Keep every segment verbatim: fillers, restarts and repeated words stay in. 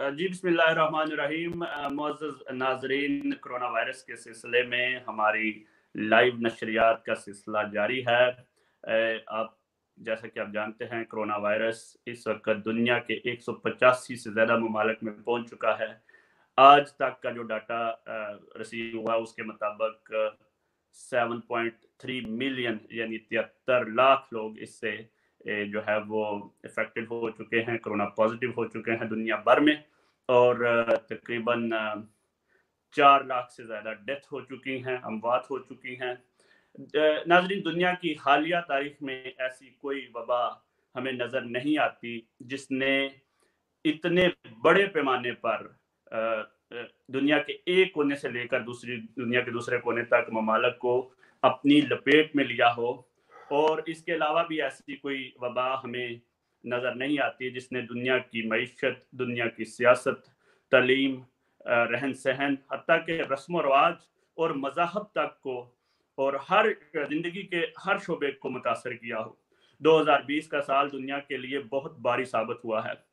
जी बिस्मिल्लाहिर्रहमानिर्रहीम। मुअज़्ज़ज़ नाज़रीन, corona virus के सिलसिले में हमारी लाइव नशरियात का सिलसिला जारी है। आप जैसा कि आप जानते हैं, कोरोना वायरस इस वक्त दुनिया के एक सौ पचासी से ज़्यादा ममालिक में पहुंच चुका है। आज तक का जो डाटा रिसीव हुआ उसके मुताबिक सात पॉइंट तीन मिलियन यानी तिहत्तर लाख लोग इससे जो है वो इफेक्टेड हो चुके हैं, कोरोना पॉजिटिव हो चुके हैं दुनिया भर में, और तकरीबन चार लाख से ज़्यादा डेथ हो चुकी हैं, अमवात हो चुकी हैं। नाज़रीन, दुनिया की हालिया तारीख में ऐसी कोई वबा हमें नज़र नहीं आती जिसने इतने बड़े पैमाने पर दुनिया के एक कोने से लेकर दूसरी दुनिया के दूसरे कोने तक ममालिक को अपनी लपेट में लिया हो। और इसके अलावा भी ऐसी कोई वबा हमें नज़र नहीं आती जिसने दुनिया की मईशत, दुनिया की सियासत, तालीम, रहन सहन, हत्ता के रस्म व रवाज और मज़ाहब तक को और हर ज़िंदगी के हर शोबे को मुतासर किया हो। दो हज़ार बीस का साल दुनिया के लिए बहुत भारी साबित हुआ है।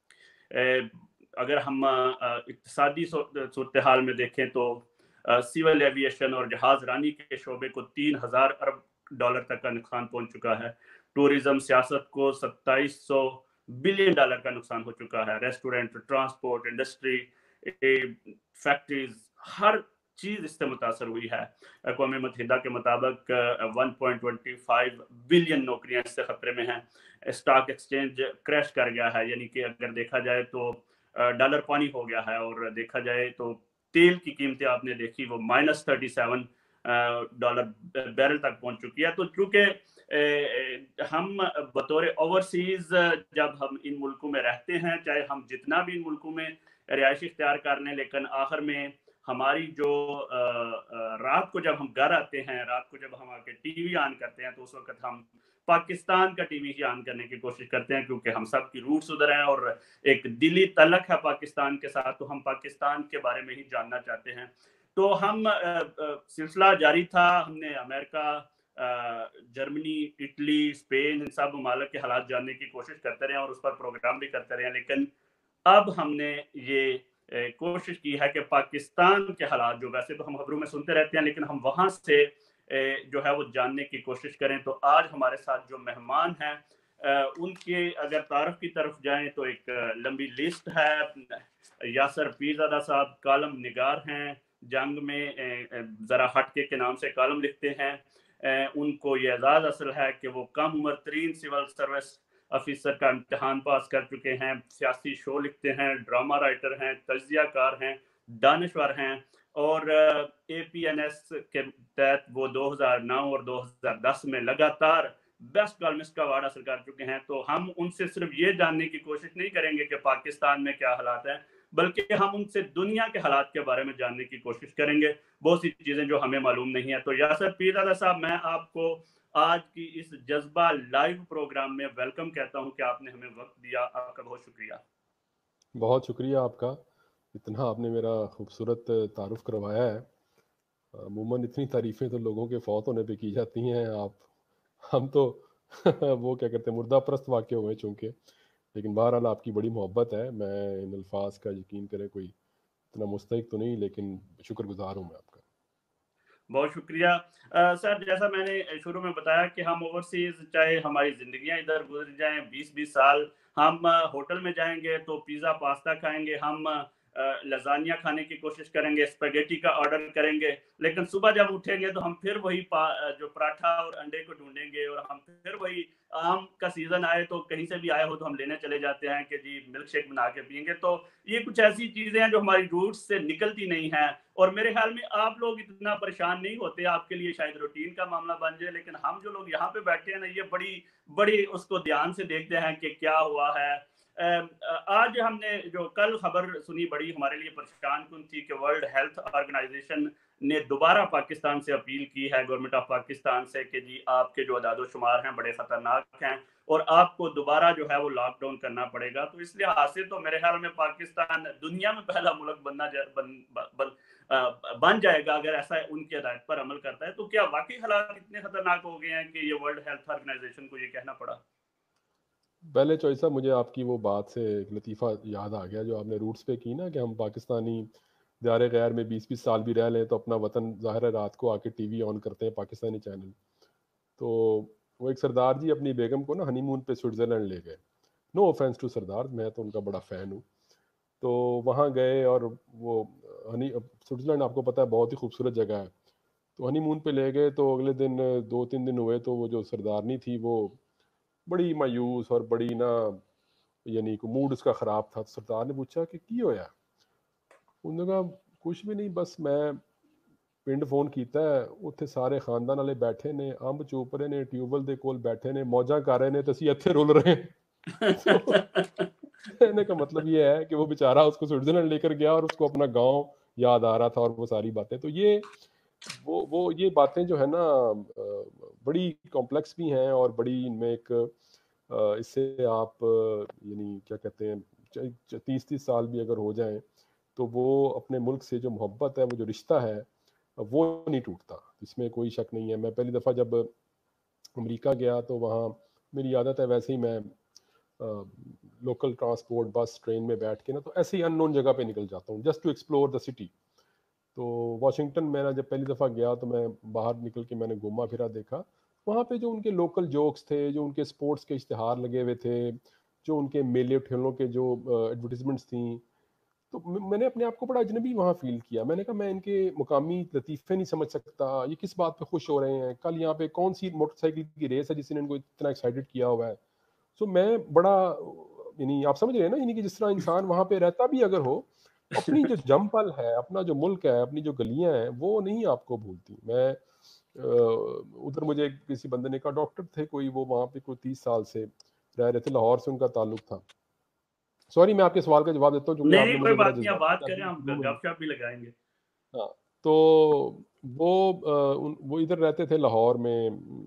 अगर हम इक़्तिसादी सूरत हाल में देखें तो सिविल एविएशन और जहाज़ रानी के शोबे को तीन हज़ार अरब डॉलर तक का नुकसान पहुंच चुका है। टूरिज्म, सियासत को सत्ताईस सौ बिलियन डॉलर का नुकसान हो चुका है। रेस्टोरेंट, ट्रांसपोर्ट, इंडस्ट्री, फैक्ट्रीज, हर चीज़ इससे मुतासर हुई है। अक़वाम मुत्तहिदा के मुताबिक एक पॉइंट दो पाँच बिलियन नौकरियां इससे खतरे में हैं। स्टॉक एक्सचेंज क्रैश कर गया है, यानी कि अगर देखा जाए तो डॉलर पानी हो गया है, और देखा जाए तो तेल की कीमतें आपने देखी वो minus thirty seven dollar barrel तक पहुंच चुकी है। तो चूंकि हम बतौर ओवरसीज जब हम इन मुल्कों में रहते हैं, चाहे हम जितना भी इन मुल्कों में रिहाइश इख्तियार कर लें, लेकिन आखिर में हमारी जो रात को जब हम घर आते हैं, रात को जब हम आके टीवी ऑन करते हैं, तो उस वक्त हम पाकिस्तान का टीवी ही ऑन करने की कोशिश करते हैं, क्योंकि हम सब की रूट्स उधर हैं और एक दिली तलक है पाकिस्तान के साथ, तो हम पाकिस्तान के बारे में ही जानना चाहते हैं। तो हम सिलसिला जारी था, हमने अमेरिका, जर्मनी, इटली, स्पेन, इन सब ममालिक के हालात जानने की कोशिश करते रहे और उस पर प्रोग्राम भी करते रहे, लेकिन अब हमने ये कोशिश की है कि पाकिस्तान के हालात, जो वैसे तो हम खबरों में सुनते रहते हैं, लेकिन हम वहाँ से जो है वो जानने की कोशिश करें। तो आज हमारे साथ जो मेहमान हैं उनके अगर तारुफ की तरफ जाएं तो एक लंबी लिस्ट है। यासर पीरज़ादा साहब कालम निगार हैं, जंग में ज़रा हटके के नाम से कालम लिखते हैं। उनको ये एजाज़ हासिल है कि वो कम उम्र तरीन सिविल सर्विस ऑफिसर का इम्तहान पास कर चुके हैं। सियासी शो लिखते हैं, ड्रामा राइटर हैं, तज्ज़ियाकार हैं, दानिशवर हैं, और ए पी एन एस के तहत वो दो हज़ार नौ और दो हज़ार दस में लगातार बेस्ट कॉलमिस्ट का अवार्ड हासिल कर चुके हैं। तो हम उनसे सिर्फ ये जानने की कोशिश नहीं करेंगे कि पाकिस्तान में क्या हालात हैं, बल्कि हम उनसे दुनिया के हालात के बारे में जानने की कोशिश करेंगे, बहुत सी चीज़ें जो हमें मालूम नहीं है। तो यासर पीरज़ादा साहब, मैं आपको आज की इस जज्बा लाइव प्रोग्राम में वेलकम कहता हूं कि आपने हमें वक्त दिया। आपका बहुत शुक्रिया। बहुत शुक्रिया आपका, इतना आपने मेरा खूबसूरत तारुफ करवाया है। अमूमन इतनी तारीफ़ें तो लोगों के फौत होने पे की जाती हैं, आप हम तो वो क्या कहते हैं, मुर्दा परस्त वाक़े हुए चूँकि, लेकिन बहरहाल आपकी बड़ी मोहब्बत है। मैं इन अल्फाज का यकीन करें कोई इतना मुस्तहिक तो नहीं, लेकिन शुक्रगुजार हूँ मैं आपका। बहुत शुक्रिया। सर, जैसा मैंने शुरू में बताया कि हम ओवरसीज, चाहे हमारी ज़िंदगियां इधर गुजर जाएं बीस बीस साल, हम होटल में जाएंगे तो पिज़्ज़ा पास्ता खाएंगे, हम लजानिया खाने की कोशिश करेंगे, स्पेगेटी का ऑर्डर करेंगे, लेकिन सुबह जब उठेंगे तो हम फिर वही जो पराठा और अंडे को ढूंढेंगे, और हम फिर वही आम का सीजन आए तो कहीं से भी आए हो तो हम लेने चले जाते हैं कि जी मिल्क शेक बना के पियेंगे। तो ये कुछ ऐसी चीजें हैं जो हमारी रूट्स से निकलती नहीं है, और मेरे ख्याल में आप लोग इतना परेशान नहीं होते, आपके लिए शायद रूटीन का मामला बन जाए, लेकिन हम जो लोग यहाँ पे बैठे हैं ना, ये बड़ी बड़ी उसको ध्यान से देखते हैं कि क्या हुआ है। आज हमने जो कल खबर सुनी, बड़ी हमारे लिए परेशान कुन थी कि वर्ल्ड हेल्थ ऑर्गेनाइजेशन ने दोबारा पाकिस्तान से अपील की है, गवर्नमेंट ऑफ पाकिस्तान से, कि जी आपके जो अदादो शुमार हैं बड़े खतरनाक हैं और आपको दोबारा जो है वो लॉकडाउन करना पड़ेगा। तो इस लिहाज से तो मेरे ख्याल में पाकिस्तान दुनिया में पहला मुल्क बनना बन, बन, बन जाएगा अगर ऐसा उनकी हदायत पर अमल करता है। तो क्या वाकई हालात इतने खतरनाक हो गए हैं कि ये वर्ल्ड हेल्थ ऑर्गेनाइजेशन को ये कहना पड़ा? پہلے چوائس صاحب مجھے آپ کی وہ بات سے ایک لطیفہ یاد آ گیا جو آپ نے روٹس پہ کی نا، کہ ہم پاکستانی دیار غیر میں بیس بیس سال بھی رہ لیں تو اپنا وطن ظاہر ہے رات کو آ کے ٹی وی آن کرتے ہیں پاکستانی چینل. تو وہ ایک سردار جی اپنی بیگم کو نا ہنی مون پہ سوئٹزرلینڈ لے گئے. نو آفینس ٹو سردار، میں تو ان کا بڑا فین ہوں. تو وہاں گئے اور وہ ہنی سوئٹزرلینڈ آپ کو پتہ ہے بہت ہی خوبصورت جگہ ہے. تو ہنی مون پہ لے گئے تو اگلے دن دو تین دن ہوئے تو وہ جو سردارنی تھی وہ بڑی مایوس اور بڑی نا، یعنی کہ موڈ اس کا خراب تھا. تو سردار نے پوچھا کہ کی ہویا؟ انہوں نے کہا کچھ بھی نہیں، بس میں پنڈ فون کیتا ہے، اتنے سارے خاندان والے بیٹھے نے، امب چوپ رہے نے، ٹیوبل دے کول بیٹھے نے، موجاں کر رہے نے، تو اسی اتھے رول رہے ہیں. تو کہنے کا مطلب یہ ہے کہ وہ بیچارہ اس کو سوئٹزرلینڈ لے کر گیا اور اس کو اپنا گاؤں یاد آ رہا تھا اور وہ ساری باتیں. تو یہ وہ وہ یہ باتیں جو ہے نا بڑی کمپلیکس بھی ہیں اور بڑی ان میں ایک اس سے آپ یعنی کیا کہتے ہیں تیس تیس سال بھی اگر ہو جائیں تو وہ اپنے ملک سے جو محبت ہے، وہ جو رشتہ ہے، وہ نہیں ٹوٹتا. اس میں کوئی شک نہیں ہے. میں پہلی دفعہ جب امریکہ گیا تو وہاں میری عادت ہے ویسے ہی میں لوکل ٹرانسپورٹ بس ٹرین میں بیٹھ کے نا تو ایسے ہی ان نون جگہ پہ نکل جاتا ہوں just to explore the city. تو واشنگٹن میں جب پہلی دفعہ گیا تو میں باہر نکل کے میں نے گھوما پھرا دیکھا. وہاں پہ جو ان کے لوکل جوکس تھے، جو ان کے سپورٹس کے اشتہار لگے ہوئے تھے، جو ان کے میلے ٹھیلوں کے جو ایڈورٹیزمنٹس تھیں، تو میں نے اپنے آپ کو بڑا اجنبی وہاں فیل کیا. میں نے کہا میں ان کے مقامی لطیفے نہیں سمجھ سکتا، یہ کس بات پہ خوش ہو رہے ہیں، کل یہاں پہ کون سی موٹر سائیکل کی ریس ہے جس نے ان کو اتنا ایکسائٹیڈ کیا ہوا ہے. سو میں بڑا یعنی آپ سمجھ رہے ہیں نا، یعنی کہ جس طرح انسان وہاں پہ رہتا بھی اگر ہو، اپنی جو جمپل ہے، اپنا جو ملک ہے، اپنی جو گلیاں ہیں، وہ نہیں آپ کو بھولتی. میں ادھر مجھے کسی بندے نے کہا، ڈاکٹر تھے کوئی، وہ وہاں پہ کوئی تیس سال سے رہ رہے تھے، لاہور سے ان کا تعلق تھا. سوری میں آپ کے سوال کا جواب دیتا ہوں کیونکہ نہیں آپ نے نہیں مجھے کوئی ذرا بات نہیں، آپ بات کریں، ہم جذبات. گپ شپ بھی لگائیں گے. ہاں تو وہ وہ ادھر رہتے تھے لاہور میں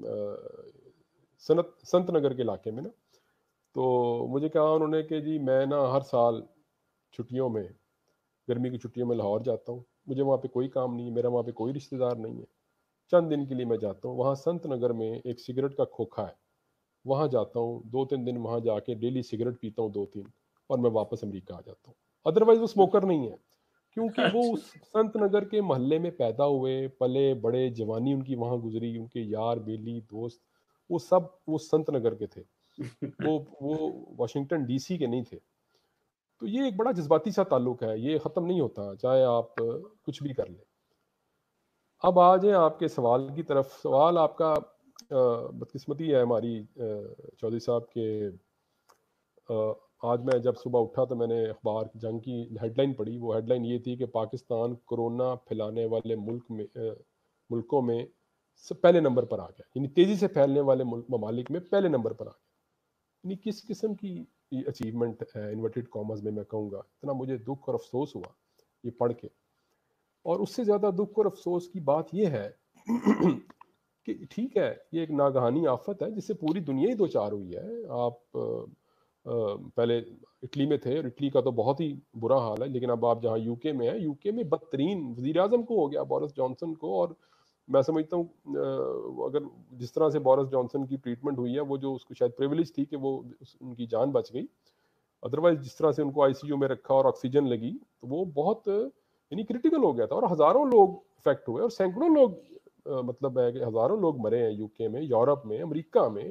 سنت سنت نگر کے علاقے میں نا. تو مجھے کہا انہوں نے کہ جی میں نا ہر سال چھٹیوں میں، گرمی کی چھٹیوں میں لاہور جاتا ہوں. مجھے وہاں پہ کوئی کام نہیں ہے، میرا وہاں پہ کوئی رشتہ دار نہیں ہے. چند دن کے لیے میں جاتا ہوں. وہاں سنت نگر میں ایک سگریٹ کا کھوکھا ہے، وہاں جاتا ہوں دو تین دن، وہاں جا کے ڈیلی سگریٹ پیتا ہوں دو تین، اور میں واپس امریکہ آ جاتا ہوں. ادروائز وہ اسموکر نہیں ہے، کیونکہ وہ اس سنت نگر کے محلے میں پیدا ہوئے پلے بڑے، جوانی ان کی وہاں گزری، ان کے یار بیلی دوست وہ سب وہ سنت نگر کے تھے، وہ وہ واشنگٹن ڈی سی کے نہیں تھے. تو یہ ایک بڑا جذباتی سا تعلق ہے، یہ ختم نہیں ہوتا چاہے آپ کچھ بھی کر لیں. اب آ جائیں آپ کے سوال کی طرف. سوال آپ کا بدقسمتی ہے ہماری چودھری صاحب کے، آج میں جب صبح اٹھا تو میں نے اخبار کی جنگ کی ہیڈ لائن پڑھی. وہ ہیڈ لائن یہ تھی کہ پاکستان کورونا پھیلانے والے ملک میں ملکوں میں پہلے نمبر پر آ گیا، یعنی تیزی سے پھیلنے والے ممالک میں پہلے نمبر پر آ گیا. یعنی کس قسم کی اچیومنٹ ہے انورٹیڈ کامرز میں میں کہوں گا. اتنا مجھے دکھ اور افسوس ہوا یہ پڑھ کے. اور اس سے زیادہ دکھ اور افسوس کی بات یہ ہے کہ ٹھیک ہے یہ ایک ناگہانی آفت ہے جس سے پوری دنیا ہی دو چار ہوئی ہے. آپ پہلے اٹلی میں تھے اور اٹلی کا تو بہت ہی برا حال ہے، لیکن اب آپ جہاں یو کے میں ہیں، یو کے میں بدترین وزیر اعظم کو ہو گیا، بورس جانسن کو. اور میں سمجھتا ہوں اگر جس طرح سے بورس جانسن کی ٹریٹمنٹ ہوئی ہے، وہ جو اس کو شاید پریویلیج تھی کہ وہ ان کی جان بچ گئی، ادروائز جس طرح سے ان کو آئی سی یو میں رکھا اور آکسیجن لگی تو وہ بہت یعنی کریٹیکل ہو گیا تھا، اور ہزاروں لوگ افیکٹ ہوئے اور سینکڑوں لوگ مطلب ہے کہ ہزاروں لوگ مرے ہیں یو کے میں، یورپ میں، امریکہ میں.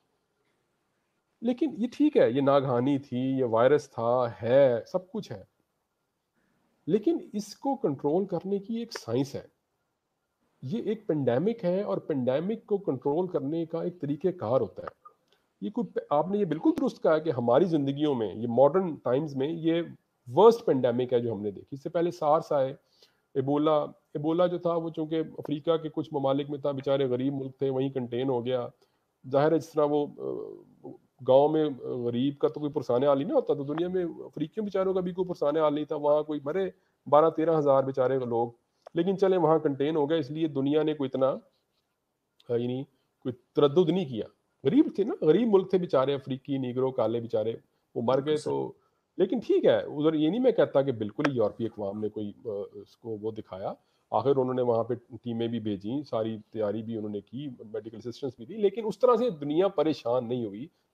لیکن یہ ٹھیک ہے، یہ ناگہانی تھی، یہ وائرس تھا، ہے سب کچھ ہے، لیکن اس کو کنٹرول کرنے کی ایک سائنس ہے. یہ ایک پینڈیمک ہے اور پینڈیمک کو کنٹرول کرنے کا ایک طریقہ کار ہوتا ہے. یہ کوئی آپ نے یہ بالکل درست کہا کہ ہماری زندگیوں میں یہ ماڈرن ٹائمز میں یہ ورسٹ پینڈیمک ہے جو ہم نے دیکھی. اس سے پہلے سارس آئے، ایبولا ایبولا جو تھا وہ چونکہ افریقہ کے کچھ ممالک میں تھا، بیچارے غریب ملک تھے، وہیں کنٹین ہو گیا. ظاہر ہے جس طرح وہ گاؤں میں غریب کا تو کوئی پرسان حال نہیں ہوتا، تو دنیا میں افریقیوں بیچاروں کا بھی کوئی پرسان حال نہیں تھا. وہاں کوئی مرے بارہ تیرہ ہزار بیچارے لوگ، لیکن چلے وہاں کنٹین ہو گئے، اس لیے دنیا نے کوئی اتنا یعنی کوئی تردد نہیں کیا. غریب تھے نا، غریب ملک تھے بیچارے، افریقی نیگرو کالے بیچارے وہ مر گئے. تو لیکن ٹھیک ہے ادھر یہ نہیں میں کہتا کہ بالکل ہی یورپی اقوام نے کوئی اس کو وہ دکھایا. آخر انہوں نے وہاں پہ ٹیمیں بھی بھیجیں، ساری تیاری بھی انہوں نے کی، میڈیکل اسسٹنس بھی دی، لیکن اس طرح سے دنیا پریشان نہیں ہوئی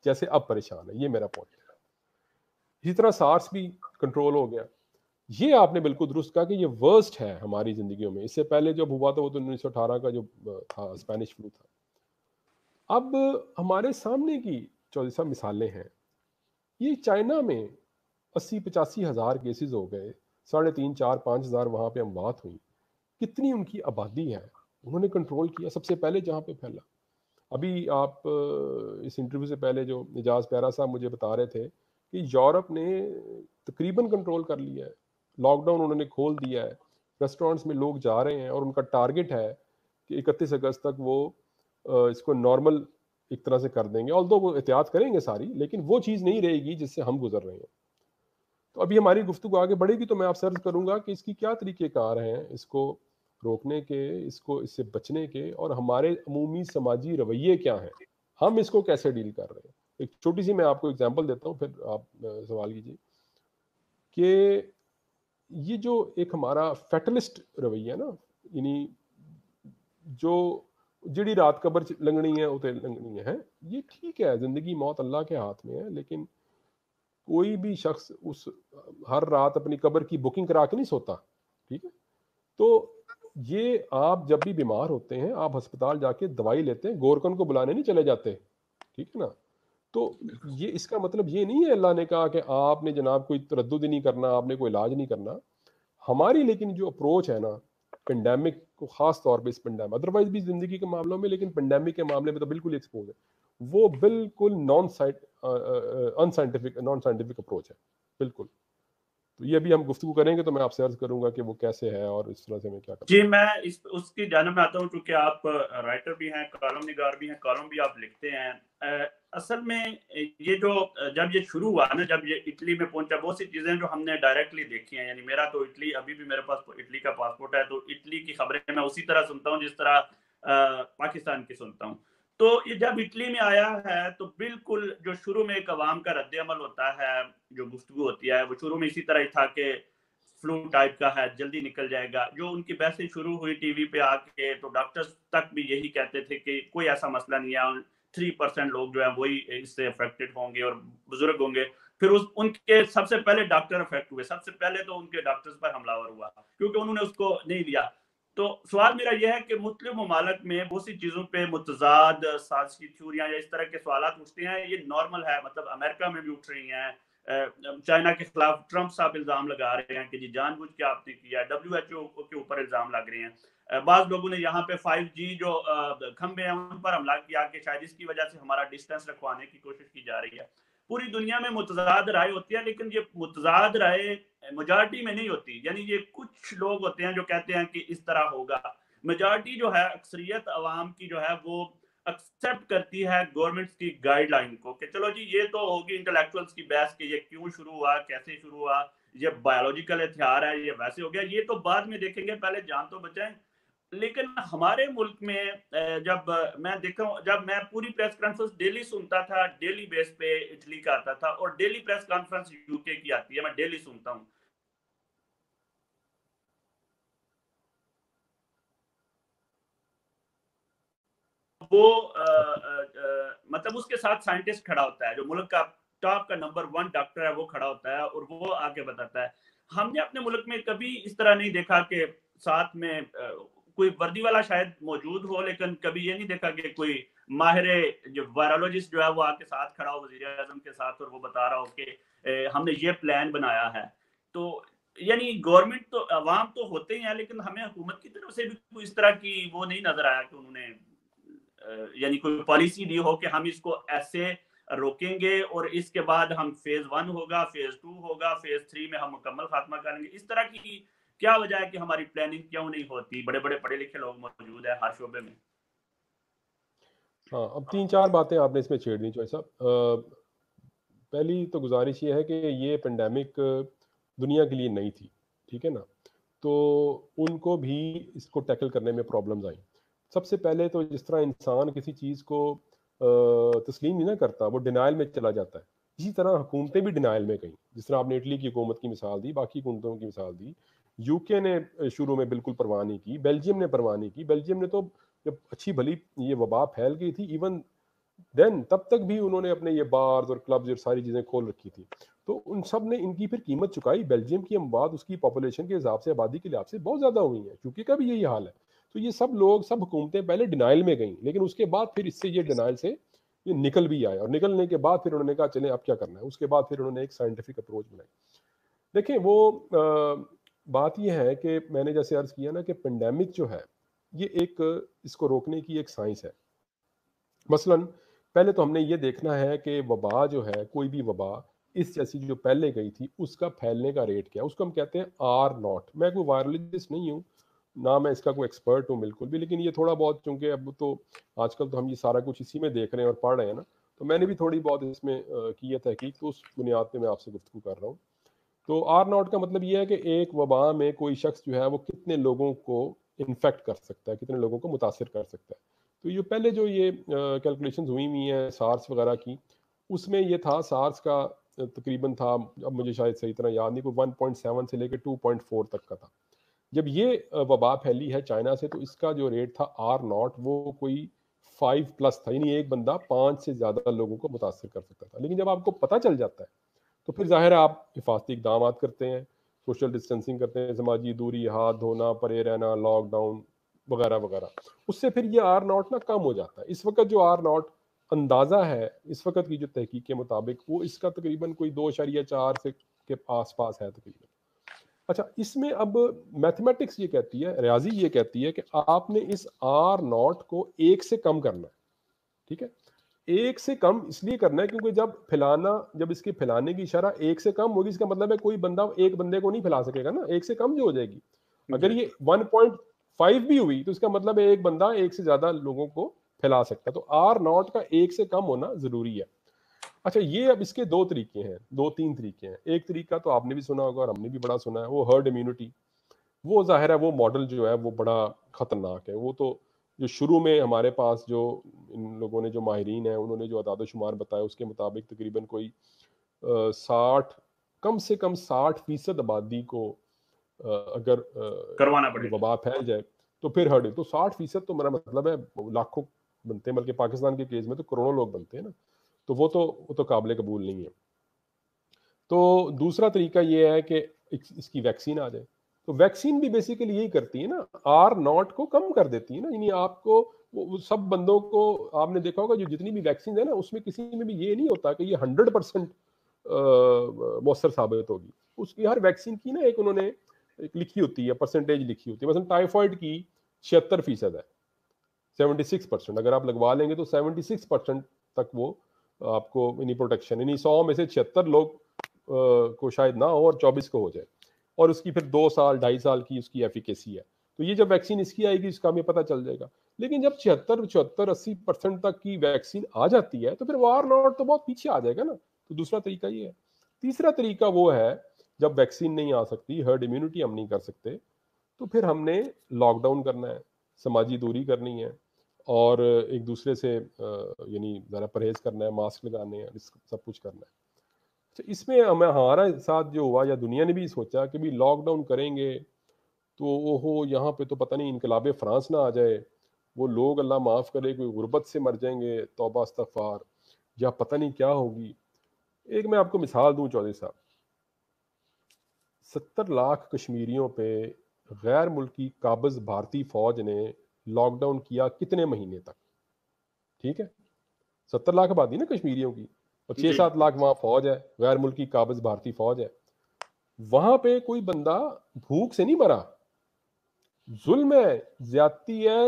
جیسے اب پریشان ہے. یہ میرا پوائنٹ ہے. اسی طرح سارس بھی کنٹرول ہو گیا. یہ آپ نے بالکل درست کہا کہ یہ ورسٹ ہے ہماری زندگیوں میں. اس سے پہلے جب ہوا تھا وہ تو انیس سو اٹھارہ کا جو تھا اسپینش فلو تھا. اب ہمارے سامنے کی چودہ سو مثالیں ہیں. یہ چائنا میں اسی پچاسی ہزار کیسز ہو گئے, ساڑھے تین چار پانچ ہزار وہاں پہ اموات ہوئی. کتنی ان کی آبادی ہے, انہوں نے کنٹرول کیا سب سے پہلے جہاں پہ پھیلا. ابھی آپ اس انٹرویو سے پہلے جو اعجاز پیارا صاحب مجھے بتا رہے تھے کہ یورپ نے تقریباً کنٹرول کر لیا ہے, لاک ڈاؤن انہوں نے کھول دیا ہے, ریسٹورینٹس میں لوگ جا رہے ہیں اور ان کا ٹارگٹ ہے کہ اکتیس اگست تک وہ اس کو نارمل ایک طرح سے کر دیں گے. آلدو وہ احتیاط کریں گے ساری, لیکن وہ چیز نہیں رہے گی جس سے ہم گزر رہے ہیں. تو ابھی ہماری گفتگو آگے بڑھے گی تو میں آپ سے عرض کروں گا کہ اس کی کیا طریقہ کار ہیں اس کو روکنے کے, اس کو اس سے بچنے کے, اور ہمارے عمومی سماجی رویے کیا ہیں, ہم اس کو کیسے ڈیل کر رہے ہیں. ایک چھوٹی سی میں آپ کو اگزامپل دیتا ہوں, پھر آپ سوال کیجیے. کہ یہ جو ایک ہمارا فیٹلسٹ رویہ ہے نا, یعنی جو جڑی رات قبر لنگنی ہے اتنے لنگنی ہے, یہ ٹھیک ہے, زندگی موت اللہ کے ہاتھ میں ہے, لیکن کوئی بھی شخص اس ہر رات اپنی قبر کی بکنگ کرا کے نہیں سوتا. ٹھیک ہے, تو یہ آپ جب بھی بیمار ہوتے ہیں آپ ہسپتال جا کے دوائی لیتے ہیں, گورکن کو بلانے نہیں چلے جاتے. ٹھیک ہے نا. تو یہ اس کا مطلب یہ نہیں ہے اللہ نے کہا کہ آپ نے جناب کوئی تردد نہیں کرنا, آپ نے کوئی علاج نہیں کرنا. ہماری لیکن جو اپروچ ہے نا پینڈیمک کو, خاص طور پہ اس پینڈیمک, ادروائز بھی زندگی کے معاملوں میں, لیکن پینڈیمک کے معاملے میں تو بالکل ایکسپوز ہے, وہ بالکل non unscientific non scientific approach ہے بالکل. تو یہ بھی ہم گفتگو کریں گے تو میں آپ سے عرض کروں گا کہ وہ کیسے ہے اور اس طرح سے میں کیا کروں. جی میں اس اس کی جانب میں آتا ہوں, چونکہ آپ رائٹر بھی ہیں, کالم نگار بھی ہیں, کالم بھی آپ لکھتے ہیں. اصل میں یہ جو جب یہ شروع ہوا نا, جب یہ اٹلی میں پہنچا, بہت سی چیزیں جو ہم نے ڈائریکٹلی دیکھی ہیں, یعنی میرا تو اٹلی, ابھی بھی میرے پاس اٹلی کا پاسپورٹ ہے, تو اٹلی کی خبریں میں اسی طرح سنتا ہوں جس طرح پاکستان کی سنتا ہوں. تو یہ جب اٹلی میں آیا ہے تو بالکل جو شروع میں ایک عوام کا رد عمل ہوتا ہے, جو گفتگو ہوتی ہے, وہ شروع میں اسی طرح ہی تھا کہ فلو ٹائپ کا ہے, جلدی نکل جائے گا. جو ان کی بحثیں شروع ہوئی ٹی وی پہ آ کے, تو ڈاکٹرز تک بھی یہی کہتے تھے کہ کوئی ایسا مسئلہ نہیں ہے, تھری پرسینٹ لوگ جو ہیں وہی اس سے افیکٹڈ ہوں گے اور بزرگ ہوں گے. پھر اس ان کے سب سے پہلے ڈاکٹر افیکٹ ہوئے, سب سے پہلے تو ان کے ڈاکٹرز پر حملہ آور ہوا کیونکہ انہوں نے اس کو نہیں لیا. تو سوال میرا یہ ہے کہ مختلف ممالک میں بہت سی چیزوں پہ متضاد سازشی تھیوریاں یا اس طرح کے سوالات اٹھتے ہیں, یہ نارمل ہے. مطلب امریکہ میں بھی اٹھ رہی ہیں, چائنا کے خلاف ٹرمپ صاحب الزام لگا رہے ہیں کہ جی جان بوجھ کے آپ نے کیا, ڈبلیو ایچ او کے اوپر الزام لگ رہے ہیں. بعض لوگوں نے یہاں پہ فائیو جی جو کھمبے ہیں ان پر حملہ کیا کہ شاید اس کی وجہ سے ہمارا ڈسٹینس رکھوانے کی کوشش کی جا رہی ہے. پوری دنیا میں متضاد رائے ہوتی ہے, لیکن یہ متضاد رائے میجارٹی میں نہیں ہوتی. یعنی یہ کچھ لوگ ہوتے ہیں جو کہتے ہیں کہ اس طرح ہوگا, میجارٹی جو ہے, اکثریت عوام کی جو ہے وہ ایکسپٹ کرتی ہے گورنمنٹس کی گائیڈ لائن کو کہ چلو جی یہ تو ہوگی انٹلیکچوئلز کی بحث کہ یہ کیوں شروع ہوا, کیسے شروع ہوا, یہ بایولوجیکل ہتھیار ہے, یہ ویسے ہو گیا, یہ تو بعد میں دیکھیں گے, پہلے جان تو بچائیں. لیکن ہمارے ملک میں جب میں دیکھا ہوں, جب میں پوری پریس کانفرنس ڈیلی سنتا تھا, ڈیلی بیس پہ اٹلی کا آتا تھا, اور ڈیلی پریس کانفرنس یو کے کی آتی ہے, میں ڈیلی سنتا ہوں. وہ مطلب اس کے ساتھ سائنٹسٹ کھڑا ہوتا ہے, جو ملک کا ٹاپ کا نمبر ون ڈاکٹر ہے وہ کھڑا ہوتا ہے, اور وہ آگے بتاتا ہے. ہم نے اپنے ملک میں کبھی اس طرح نہیں دیکھا کہ ساتھ میں کوئی وردی والا شاید موجود ہو, لیکن کبھی یہ نہیں دیکھا کہ کوئی ماہر جو وائرولوجسٹ جو ہے وہ آ کے ساتھ کھڑا ہو وزیر اعظم کے ساتھ, اور وہ بتا رہا ہو کہ ہم نے یہ پلان بنایا ہے. تو یعنی گورنمنٹ تو, عوام تو ہوتے ہی ہیں, لیکن ہمیں حکومت کی طرف سے بھی کوئی اس طرح کی وہ نہیں نظر آیا کہ انہوں نے یعنی کوئی پالیسی دی ہو کہ ہم اس کو ایسے روکیں گے اور اس کے بعد ہم فیز ون ہوگا, فیز ٹو ہوگا, فیز تھری میں ہم مکمل خاتمہ کریں گے. اس طرح کی کیا وجہ ہے کہ ہماری پلاننگ کیوں نہیں ہوتی؟ بڑے بڑے پڑھے لکھے لوگ موجود ہیں ہر شعبے میں. ہاں, اب تین چار باتیں آپ نے اس میں چھیڑ دی چوہے صاحب. پہلی تو گزارش یہ ہے کہ یہ پینڈیمک دنیا کے لیے نہیں تھی, ٹھیک ہے نا, تو ان کو بھی اس کو ٹیکل کرنے میں پرابلمز آئیں. سب سے پہلے تو جس طرح انسان کسی چیز کو تسلیم نہیں نہ کرتا, وہ ڈینائل میں چلا جاتا ہے, اسی طرح حکومتیں بھی ڈینائل میں گئیں. جس طرح آپ نے اٹلی کی حکومت کی مثال دی, باقی حکومتوں کی مثال دی. یو کے نے شروع میں بالکل پرواہ نہیں کی, بیلجیم نے پرواہ نہیں کی. بیلجیم نے تو جب اچھی بھلی یہ وبا پھیل گئی تھی, ایون دین تب تک بھی انہوں نے اپنے یہ بارز اور کلبز اور ساری چیزیں کھول رکھی تھی. تو ان سب نے ان کی پھر قیمت چکائی. بیلجیم کی ہم بات اس کی پاپولیشن کے حساب سے, آبادی کے لحاظ سے بہت زیادہ ہوئی ہیں, کیونکہ کا بھی یہی حال ہے. تو یہ سب لوگ, سب حکومتیں پہلے ڈینائل میں گئیں, لیکن اس کے بعد پھر اس سے یہ ڈینائل سے یہ نکل بھی آئے, اور نکلنے کے بعد پھر انہوں نے کہا چلیں اب کیا کرنا ہے. اس کے بعد پھر انہوں نے ایک سائنٹیفک اپروچ بنائی. دیکھیں وہ بات یہ ہے کہ میں نے جیسے عرض کیا نا کہ پینڈیمک جو ہے یہ ایک, اس کو روکنے کی ایک سائنس ہے. مثلا پہلے تو ہم نے یہ دیکھنا ہے کہ وبا جو ہے, کوئی بھی وبا اس جیسی جو پہلے گئی تھی, اس کا پھیلنے کا ریٹ کیا, اس کو ہم کہتے ہیں آر ناٹ. میں کوئی وائرولوجسٹ نہیں ہوں, نہ میں اس کا کوئی ایکسپرٹ ہوں بالکل بھی, لیکن یہ تھوڑا بہت, چونکہ اب تو آج کل تو ہم یہ سارا کچھ اسی میں دیکھ رہے ہیں اور پڑھ رہے ہیں نا, تو میں نے بھی تھوڑی بہت اس میں کی ہے تحقیق, تو اس بنیاد پہ میں آپ سے گفتگو کر رہا ہوں. تو آر ناٹ کا مطلب یہ ہے کہ ایک وبا میں کوئی شخص جو ہے وہ کتنے لوگوں کو انفیکٹ کر سکتا ہے, کتنے لوگوں کو متاثر کر سکتا ہے. تو یہ پہلے جو یہ کیلکولیشنز ہوئی ہوئی ہیں سارس وغیرہ کی, اس میں یہ تھا سارس کا تقریباً تھا, اب مجھے شاید صحیح طرح یاد نہیں, کوئی ون پوائنٹ سیون سے لے کے ٹو پوائنٹ فور تک کا تھا. جب یہ وبا پھیلی ہے چائنا سے, تو اس کا جو ریٹ تھا آر ناٹ وہ کوئی فائیو پلس تھا, یعنی ایک بندہ پانچ سے زیادہ لوگوں کو متاثر کر سکتا تھا. لیکن جب آپ کو پتہ چل جاتا ہے تو پھر ظاہر ہے آپ حفاظتی اقدامات کرتے ہیں, سوشل ڈسٹینسنگ کرتے ہیں, سماجی دوری, ہاتھ دھونا, پرے رہنا, لاک ڈاؤن وغیرہ وغیرہ. اس سے پھر یہ آر ناٹ نا کم ہو جاتا ہے. اس وقت جو آر ناٹ اندازہ ہے اس وقت کی جو تحقیق کے مطابق, وہ اس کا تقریباً کوئی دو اشاریہ چار سے کے آس پاس ہے تقریباً. اچھا, اس میں اب میتھمیٹکس یہ کہتی ہے, ریاضی یہ کہتی ہے کہ آپ نے اس آر ناٹ کو ایک سے کم کرنا ہے. ٹھیک ہے, ایک سے کم اس لیے کرنا ہے کیونکہ جب پھیلانا, جب اس کے پھیلانے کی شرح ایک سے کم ہوگی, اس کا مطلب ہے کوئی بندہ ایک بندے کو نہیں پھیلا سکے گا نا, ایک سے کم جو ہو جائے گی. اگر یہ ون پوائنٹ فائیو بھی ہوئی تو اس کا مطلب ہے ایک بندہ ایک سے زیادہ لوگوں کو پھیلا سکتا ہے. تو آر ناٹ کا ایک سے کم ہونا ضروری ہے. اچھا, یہ اب اس کے دو طریقے ہیں, دو تین طریقے ہیں. ایک طریقہ تو آپ نے بھی سنا ہوگا اور ہم نے بھی بڑا سنا ہے, وہ ہرڈ امیونٹی. وہ ظاہر ہے وہ ماڈل جو ہے وہ بڑا خطرناک ہے. وہ تو جو شروع میں ہمارے پاس جو ان لوگوں نے, جو ماہرین ہیں, انہوں نے جو اعداد و شمار بتایا, اس کے مطابق تقریباً کوئی ساٹھ, کم سے کم ساٹھ فیصد آبادی کو اگر کروانا پڑے یہ وبا پھیل جائے تو پھر ہرڈ. تو ساٹھ فیصد تو میرا مطلب ہے لاکھوں بنتے ہیں, بلکہ پاکستان کے کیس میں تو کروڑوں لوگ بنتے ہیں نا, تو وہ تو وہ تو قابل قبول نہیں ہے. تو دوسرا طریقہ یہ ہے کہ اس کی ویکسین آ جائے. تو ویکسین بھی بیسیکلی یہی کرتی ہے نا, آر ناٹ کو کم کر دیتی ہے نا. یعنی آپ کو وہ سب بندوں کو, آپ نے دیکھا ہوگا جو جتنی بھی ویکسین ہے نا, اس میں کسی میں بھی یہ نہیں ہوتا کہ یہ ہنڈریڈ پرسینٹ مؤثر ثابت ہوگی. اس کی ہر ویکسین کی نا ایک انہوں نے ایک لکھی ہوتی ہے, پرسنٹیج لکھی ہوتی ہے. مثلا ٹائیفائڈ کی چھہتر فیصد ہے, سیونٹی سکس پرسینٹ اگر آپ لگوا لیں گے تو سیونٹی سکس پرسینٹ تک وہ آپ کو یعنی پروٹیکشن, یعنی سو میں سے چھہتر لوگ کو شاید نہ ہو اور چوبیس کو ہو جائے, اور اس کی پھر دو سال ڈھائی سال کی اس کی ایفیکیسی ہے. تو یہ جب ویکسین اس کی آئے گی اس کا ہمیں پتہ چل جائے گا. لیکن جب چھہتر چوہتر اسی پرسینٹ تک کی ویکسین آ جاتی ہے تو پھر وہ آر ناٹ تو بہت پیچھے آ جائے گا نا. تو دوسرا طریقہ یہ ہے. تیسرا طریقہ وہ ہے جب ویکسین نہیں آ سکتی, ہرڈ امیونٹی ہم نہیں کر سکتے, تو پھر ہم نے لاک ڈاؤن کرنا ہے, سماجی دوری کرنی ہے, اور ایک دوسرے سے یعنی ذرا پرہیز کرنا ہے, ماسک لگانے ہیں, سب کچھ کرنا ہے. اس میں ہمارا ساتھ جو ہوا, یا دنیا نے بھی سوچا کہ بھی لاک ڈاؤن کریں گے تو وہ ہو یہاں پہ تو پتہ نہیں انقلاب فرانس نہ آ جائے, وہ لوگ اللہ معاف کرے کوئی غربت سے مر جائیں گے, توبہ استغفار, یا پتہ نہیں کیا ہوگی. ایک میں آپ کو مثال دوں چودھری صاحب, ستر لاکھ کشمیریوں پہ غیر ملکی قابض بھارتی فوج نے لاک ڈاؤن کیا کتنے مہینے تک؟ ٹھیک ہے, ستر لاکھ آبادی نا کشمیریوں کی, اور چھ سات لاکھ وہاں فوج ہے, غیر ملکی قابض بھارتی فوج ہے. وہاں پہ کوئی بندہ بھوک سے نہیں مرا, ظلم ہے, زیادتی ہے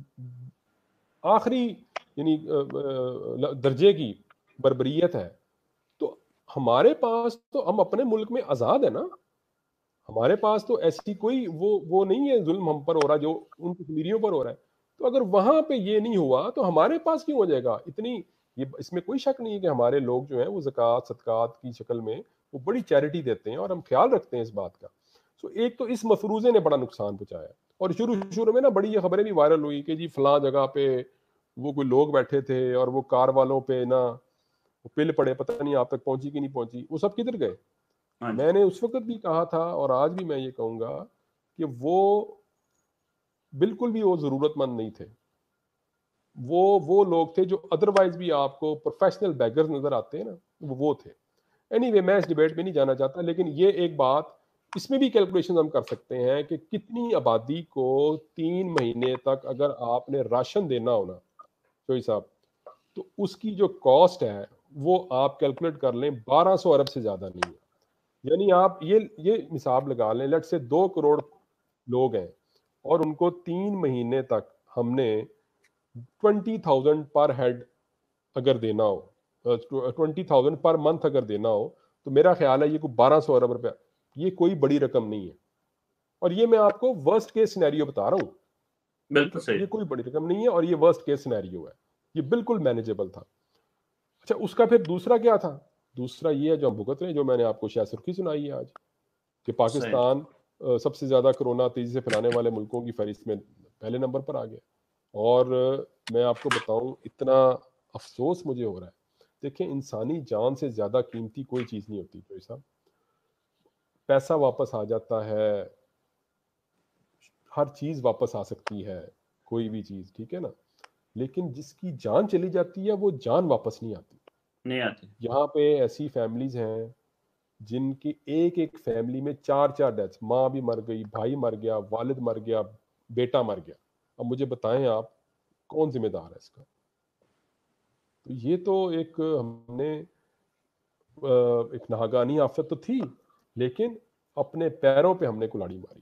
آخری یعنی درجے کی, بربریت ہے. تو ہمارے پاس تو ہم اپنے ملک میں آزاد ہے نا, ہمارے پاس تو ایسی کوئی وہ وہ نہیں ہے ظلم ہم پر ہو رہا جو ان کشمیریوں پر ہو رہا ہے. تو اگر وہاں پہ یہ نہیں ہوا تو ہمارے پاس کیوں ہو جائے گا؟ اتنی یہ اس میں کوئی شک نہیں ہے کہ ہمارے لوگ جو ہیں وہ زکوٰۃ صدقات کی شکل میں وہ بڑی چیریٹی دیتے ہیں, اور ہم خیال رکھتے ہیں اس بات کا. سو ایک تو اس مفروضے نے بڑا نقصان پہنچایا, اور شروع شروع میں نا بڑی یہ خبریں بھی وائرل ہوئی کہ جی فلاں جگہ پہ وہ کوئی لوگ بیٹھے تھے اور وہ کار والوں پہ نا پل پڑے, پتہ نہیں آپ تک پہنچی کہ نہیں پہنچی, وہ سب کدھر گئے؟ میں نے اس وقت بھی کہا تھا اور آج بھی میں یہ کہوں گا کہ وہ بالکل بھی وہ ضرورت مند نہیں تھے. وہ وہ لوگ تھے جو ادروائز بھی آپ کو پروفیشنل بیگرز نظر آتے ہیں نا، وہ وہ تھے. اینی وے میں اس ڈبیٹ میں نہیں جانا چاہتا، لیکن یہ ایک بات اس میں بھی کیلکولیشن ہم کر سکتے ہیں کہ کتنی آبادی کو تین مہینے تک اگر آپ نے راشن دینا ہونا چوئی صاحب، تو اس کی جو کاسٹ ہے وہ آپ کیلکولیٹ کر لیں بارہ سو ارب سے زیادہ نہیں ہے. یعنی آپ یہ یہ حساب لگا لیں، لیٹ سے دو کروڑ لوگ ہیں اور ان کو تین مہینے تک ہم نے ٹوینٹی تھاؤزینڈ پر ہیڈ اگر دینا ہو، ٹوینٹی تھاؤزینڈ پر منتھ اگر دینا ہو، تو میرا خیال ہے یہ کوئی بارہ سو ارب روپیہ، یہ کوئی بڑی رقم نہیں ہے. اور یہ میں آپ کو ورسٹ کیس سینیریو بتا رہا ہوں، بالکل صحیح. یہ کوئی بڑی رقم نہیں ہے اور یہ ورسٹ کیس سینیریو ہے، یہ بالکل مینیجیبل تھا. اچھا اس کا پھر دوسرا کیا تھا؟ دوسرا یہ ہے جو ہم بھگت رہے ہیں، جو میں نے آپ کو شاید سرخی سنائی ہے آج، کہ پاکستان سب سے زیادہ کرونا تیزی سے پھیلانے والے ملکوں کی فہرست میں پہلے نمبر پر آ گیا. اور میں آپ کو بتاؤں اتنا افسوس مجھے ہو رہا ہے. دیکھیں انسانی جان سے زیادہ قیمتی کوئی چیز نہیں ہوتی کوئی صاحب. پیسہ واپس آ جاتا ہے، ہر چیز واپس آ سکتی ہے، کوئی بھی چیز، ٹھیک ہے نا، لیکن جس کی جان چلی جاتی ہے وہ جان واپس نہیں آتی. نہیں آتی. یہاں پہ ایسی فیملیز ہیں جن کی ایک ایک فیملی میں چار چار ڈیتھس، ماں بھی مر گئی، بھائی مر گیا، والد مر گیا، بیٹا مر گیا. اب مجھے بتائیں آپ کون ذمہ دار ہے اس کا؟ تو یہ تو ایک ہم نے ایک ناگہانی آفت تو تھی، لیکن اپنے پیروں پہ ہم نے کلاڑی ماری.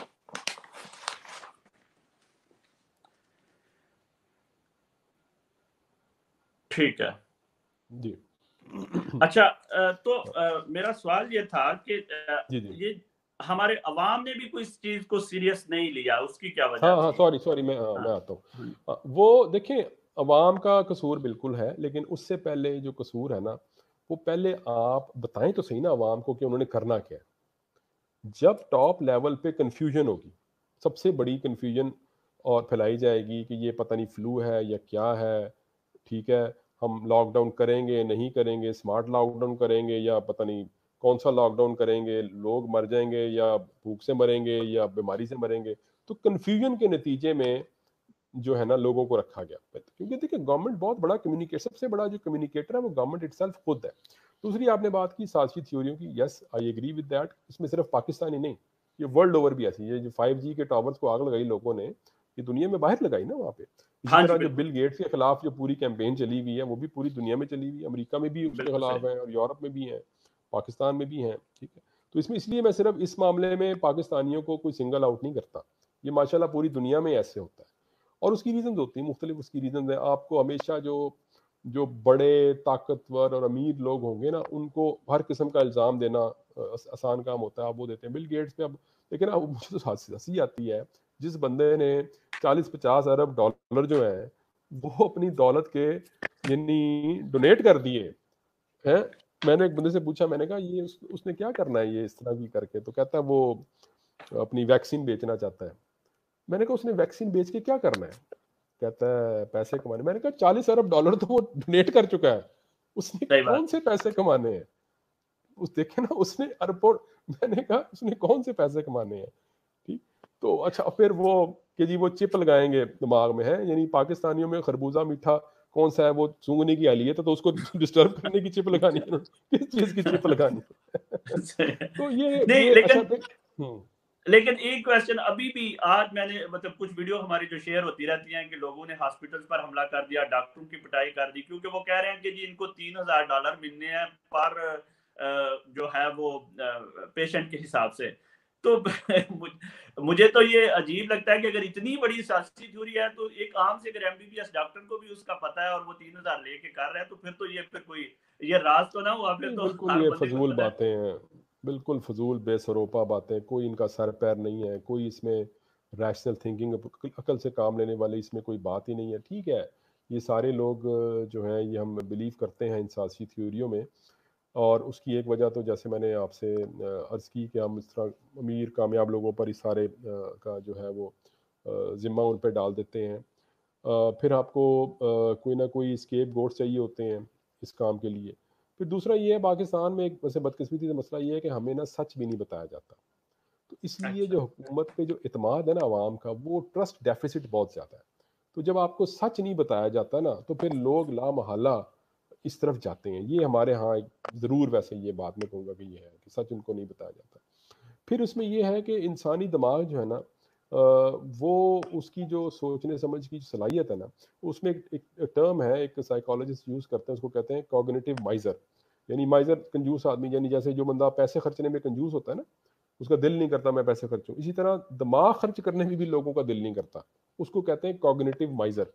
ٹھیک ہے جی. اچھا تو میرا سوال یہ تھا کہ جی جی یہ ہمارے عوام نے بھی کوئی اس چیز کو سیریس نہیں لیا، اس کی کیا وجہ ہاں ہاں تھی؟ سوری سوری میں ہاں میں آتا ہوں. وہ دیکھیں عوام کا قصور بالکل ہے، لیکن اس سے پہلے جو قصور ہے نا، وہ پہلے آپ بتائیں تو صحیح نا عوام کو کہ انہوں نے کرنا کیا ہے. جب ٹاپ لیول پہ کنفیوژن ہوگی، سب سے بڑی کنفیوژن اور پھیلائی جائے گی کہ یہ پتہ نہیں فلو ہے یا کیا ہے، ٹھیک ہے ہم لاک ڈاؤن کریں گے نہیں کریں گے، اسمارٹ لاک ڈاؤن کریں گے یا پتہ نہیں کون سا لاک ڈاؤن کریں گے، لوگ مر جائیں گے یا بھوک سے مریں گے یا بیماری سے مریں گے. تو کنفیوژن کے نتیجے میں جو ہے نا لوگوں کو رکھا گیا، کیونکہ دیکھیں گورنمنٹ بہت بڑا کمیونیکیٹر، سب سے بڑا جو کمیونیکیٹر ہے وہ گورنمنٹ اٹ سیلف خود ہے. دوسری آپ نے بات کی سیاسی تھیوریوں کی، yes I agree with that. اس میں صرف پاکستانی نہیں، یہ ورلڈ اوور بھی ایسی ہے. جو فائیو جی کے ٹاورز کو آگ لگائی لوگوں نے، یہ دنیا میں باہر لگائی نا وہاں پہ. اسی ہاں طرح جی جو بالکل بل گیٹس کے خلاف جو پوری کیمپین چلی ہوئی ہے وہ بھی پوری دنیا میں چلی ہوئی ہے، امریکہ میں بھی اس کے بالکل خلاف صحیح. ہیں اور یورپ میں بھی ہیں، پاکستان میں بھی ہیں، ٹھیک ہے. تو اس میں اس لیے میں صرف اس معاملے میں پاکستانیوں کو کوئی سنگل آؤٹ نہیں کرتا، یہ ماشاءاللہ پوری دنیا میں ایسے ہوتا ہے. اور اس کی ریزنز ہوتی ہیں مختلف، اس کی ریزنز ہیں. آپ کو ہمیشہ جو جو بڑے طاقتور اور امیر لوگ ہوں گے نا، ان کو ہر قسم کا الزام دینا آسان کام ہوتا ہے، آپ وہ دیتے ہیں بل گیٹس پہ. اب لیکن اب مجھے تو ہنسی آتی ہے، جس بندے نے چالیس پچاس ارب ڈالر جو ہیں وہ اپنی دولت کے یعنی ڈونیٹ کر دیے ہیں. میں نے ایک بندے سے پوچھا، میں نے کہا یہ اس, اس نے کیا کرنا ہے یہ اس طرح کی کر کے؟ تو کہتا ہے وہ اپنی ویکسین بیچنا چاہتا ہے. میں نے کہا اس نے ویکسین بیچ کے کیا کرنا ہے؟ کہتا ہے پیسے کمانے. میں نے کہا چالیس ارب ڈالر تو وہ ڈونیٹ کر چکا ہے، اس نے صحیح بات. کون سے پیسے کمانے ہیں؟ اس دیکھیں نا اس نے اربوں، میں نے کہا اس نے کون سے پیسے کمانے ہیں؟ ٹھیک. تو اچھا پھر وہ کہ جی وہ چپ لگائیں گے دماغ میں ہے، یعنی پاکستانیوں میں خربوزہ میٹھا کون سا ہے وہ سونگنے کی اہلیت ہے، تو اس کو ڈسٹرب کرنے کی چپ لگانی ہے، کس چیز کی چپ لگانی ہے؟ تو یہ نہیں یہ اچھا لیکن پھر ہوں لیکن ایک کویسچن ابھی بھی آج میں نے مطلب کچھ ویڈیو ہماری جو شیئر ہوتی رہتی ہیں کہ لوگوں نے ہاسپٹلز پر حملہ کر دیا، ڈاکٹروں کی پٹائی کر دی، کیونکہ وہ کہہ رہے ہیں کہ جی ان کو تین ہزار ڈالر ملنے ہیں پر جو ہے وہ پیشنٹ کے حساب سے. تو مجھے تو یہ عجیب لگتا ہے کہ اگر اتنی بڑی سیاسی تھیوری ہے تو ایک عام سے اگر M B B S doctor کو بھی اس کا پتہ ہے اور وہ تین ہزار لے کے کر رہا ہے، تو پھر تو یہ پھر کوئی یہ راز تو نہ ہوا، پھر نہیں تو بالکل ہر یہ بندے کو فضول پتہ ہے. باتیں ہیں، بالکل فضول بے سروپا باتیں، کوئی ان کا سر پیر نہیں ہے، کوئی اس میں ریشنل تھنکنگ عقل سے کام لینے والے اس میں کوئی بات ہی نہیں ہے. ٹھیک ہے یہ سارے لوگ جو ہیں یہ ہم بلیو کرتے ہیں ان سیاسی تھیوریوں میں، اور اس کی ایک وجہ تو جیسے میں نے آپ سے عرض کی کہ ہم اس طرح امیر کامیاب لوگوں پر اس سارے کا جو ہے وہ ذمہ ان پہ ڈال دیتے ہیں. پھر آپ کو کوئی نہ کوئی اسکیپ گوٹ چاہیے ہوتے ہیں اس کام کے لیے. پھر دوسرا یہ ہے پاکستان میں ایک ویسے بدقسمتی سے مسئلہ یہ ہے کہ ہمیں نا سچ بھی نہیں بتایا جاتا، تو اس لیے اچھا جو حکومت پہ جو اعتماد ہے نا عوام کا، وہ ٹرسٹ ڈیفیسٹ بہت زیادہ ہے. تو جب آپ کو سچ نہیں بتایا جاتا نا تو پھر لوگ لا محالہ اس طرف جاتے ہیں. یہ ہمارے ہاں ضرور ویسے یہ بات میں کہوں گا کہ یہ ہے کہ سچ ان کو نہیں بتایا جاتا. پھر اس میں یہ ہے کہ انسانی دماغ جو ہے نا وہ اس کی جو سوچنے سمجھ کی صلاحیت ہے نا, اس میں ایک ٹرم ہے, ایک سائیکالوجسٹ یوز کرتے ہیں, اس کو کہتے ہیں کوگنیٹیو مائزر. یعنی مائزر کنجوس آدمی, یعنی جیسے جو بندہ پیسے خرچنے میں کنجوس ہوتا ہے نا, اس کا دل نہیں کرتا میں پیسے خرچوں, اسی طرح دماغ خرچ کرنے میں بھی لوگوں کا دل نہیں کرتا, اس کو کہتے ہیں کوگنیٹیو مائزر.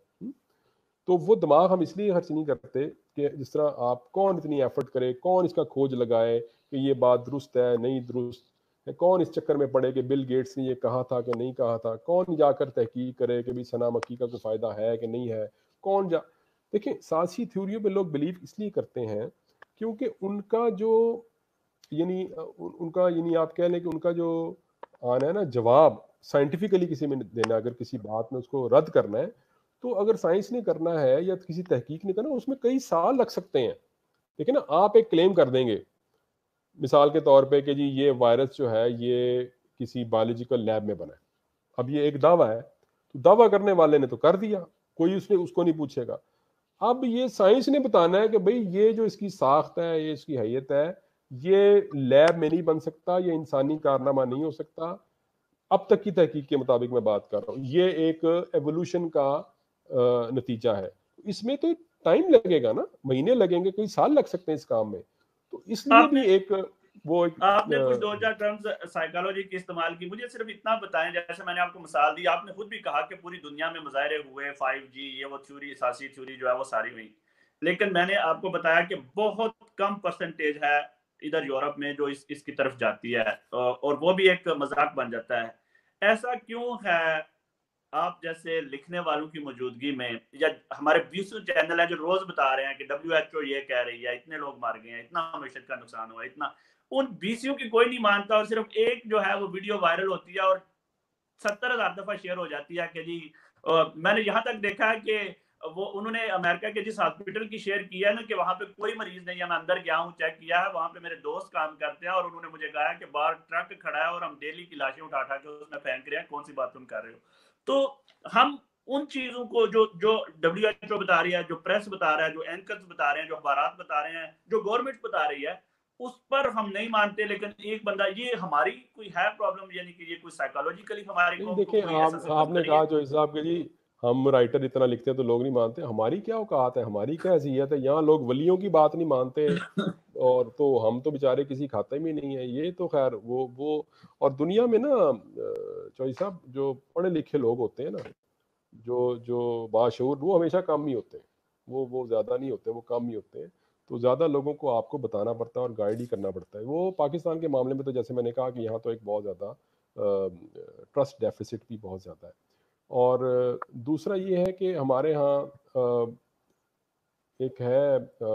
تو وہ دماغ ہم اس لیے خرچ نہیں کرتے کہ جس طرح آپ کون اتنی ایفرٹ کرے, کون اس کا کھوج لگائے کہ یہ بات درست ہے نہیں درست, کون اس چکر میں پڑے کہ بل گیٹس نے یہ کہا تھا کہ نہیں کہا تھا, کون جا کر تحقیق کرے کہ بھی ثنا مکی کا کوئی فائدہ ہے کہ نہیں ہے, کون جا. دیکھیں سازشی تھیوریوں پہ لوگ بلیو اس لیے کرتے ہیں کیونکہ ان کا جو یعنی ان کا یعنی آپ کہہ لیں کہ ان کا جو آنا ہے نا جواب سائنٹیفکلی کسی میں دینا, اگر کسی بات میں اس کو رد کرنا ہے تو اگر سائنس نے کرنا ہے یا کسی تحقیق نے کرنا, اس میں کئی سال لگ سکتے ہیں. دیکھیں نا, آپ ایک کلیم کر دیں گے مثال کے طور پہ کہ جی یہ وائرس جو ہے یہ کسی بایولوجیکل لیب میں بنا ہے, اب یہ ایک دعویٰ ہے, تو دعویٰ کرنے والے نے تو کر دیا, کوئی اس نے اس کو نہیں پوچھے گا. اب یہ سائنس نے بتانا ہے کہ بھئی یہ جو اس کی ساخت ہے, یہ اس کی حیت ہے, یہ لیب میں نہیں بن سکتا, یہ انسانی کارنامہ نہیں ہو سکتا. اب تک کی تحقیق کے مطابق میں بات کر رہا ہوں, یہ ایک ایوولوشن کا نتیجہ ہے. اس میں تو ٹائم لگے گا نا, مہینے لگیں گے, کئی سال لگ سکتے ہیں اس کام میں. تو اس لیے بھی ایک وہ ایک آپ نے کچھ دو چار ٹرمز سائیکالوجی کی استعمال کی, مجھے صرف اتنا بتائیں, جیسے میں نے آپ کو مثال دی, آپ نے خود بھی کہا کہ پوری دنیا میں مظاہرے ہوئے, فائیو جی یہ وہ تھیوری, سازشی تھیوری جو ہے وہ ساری ہوئی, لیکن میں نے آپ کو بتایا کہ بہت کم پرسنٹیج ہے ادھر یورپ میں جو اس اس کی طرف جاتی ہے, اور وہ بھی ایک مذاق بن جاتا ہے. ایسا کیوں ہے آپ جیسے لکھنے والوں کی موجودگی میں, یا ہمارے بیسوں چینل ہیں جو روز بتا رہے ہیں کہ ڈبلیو ایچ او یہ کہہ رہی ہے, اتنے لوگ مار گئے ہیں, اتنا معیشت کا نقصان ہوا, اتنا, ان بیسیوں کی کوئی نہیں مانتا, اور صرف ایک جو ہے وہ ویڈیو وائرل ہوتی ہے اور ستر ہزار دفعہ شیئر ہو جاتی ہے کہ جی میں نے یہاں تک دیکھا ہے کہ وہ انہوں نے امریکہ کے جس ہاسپٹل کی شیئر کیا ہے نا کہ وہاں پہ کوئی مریض نہیں ہے, میں اندر گیا ہوں, چیک کیا ہے, وہاں پہ میرے دوست کام کرتے ہیں اور انہوں نے مجھے کہا کہ باہر ٹرک کھڑا ہے اور ہم ڈیلی کی لاشیں اٹھا اٹھا کے اس میں پھینک رہے ہیں, کون سی بات تم کر رہے ہو. تو ہم ان چیزوں کو جو جو ڈبلیو ایچ او بتا رہی ہے, جو پریس بتا رہا ہے, جو اینکرز بتا رہے ہیں, جو اخبارات بتا رہے ہیں, جو گورنمنٹ بتا رہی ہے, اس پر ہم نہیں مانتے. لیکن ایک بندہ, یہ ہماری کوئی ہے پرابلم, یعنی کہ یہ کوئی سائیکالوجیکلی ہماری قوم کو کوئی ایسا سبب آپ نے کہا جو حساب کے جی ہم رائٹر اتنا لکھتے ہیں تو لوگ نہیں مانتے, ہماری کیا اوقات ہے, ہماری کیا حیثیت ہے, یہاں لوگ ولیوں کی بات نہیں مانتے اور تو ہم تو بیچارے کسی کھاتے میں نہیں ہیں. یہ تو خیر وہ وہ اور دنیا میں نا چوہدری صاحب جو پڑھے لکھے لوگ ہوتے ہیں نا, جو جو باشعور, وہ ہمیشہ کم ہی ہوتے ہیں, وہ وہ زیادہ نہیں ہوتے, وہ کم ہی ہوتے ہیں. تو زیادہ لوگوں کو آپ کو بتانا پڑتا ہے اور گائیڈ ہی کرنا پڑتا ہے. وہ پاکستان کے معاملے میں تو جیسے میں نے کہا کہ یہاں تو ایک بہت زیادہ ٹرسٹ ڈیفیسٹ بھی بہت زیادہ ہے. اور دوسرا یہ ہے کہ ہمارے ہاں ایک ہے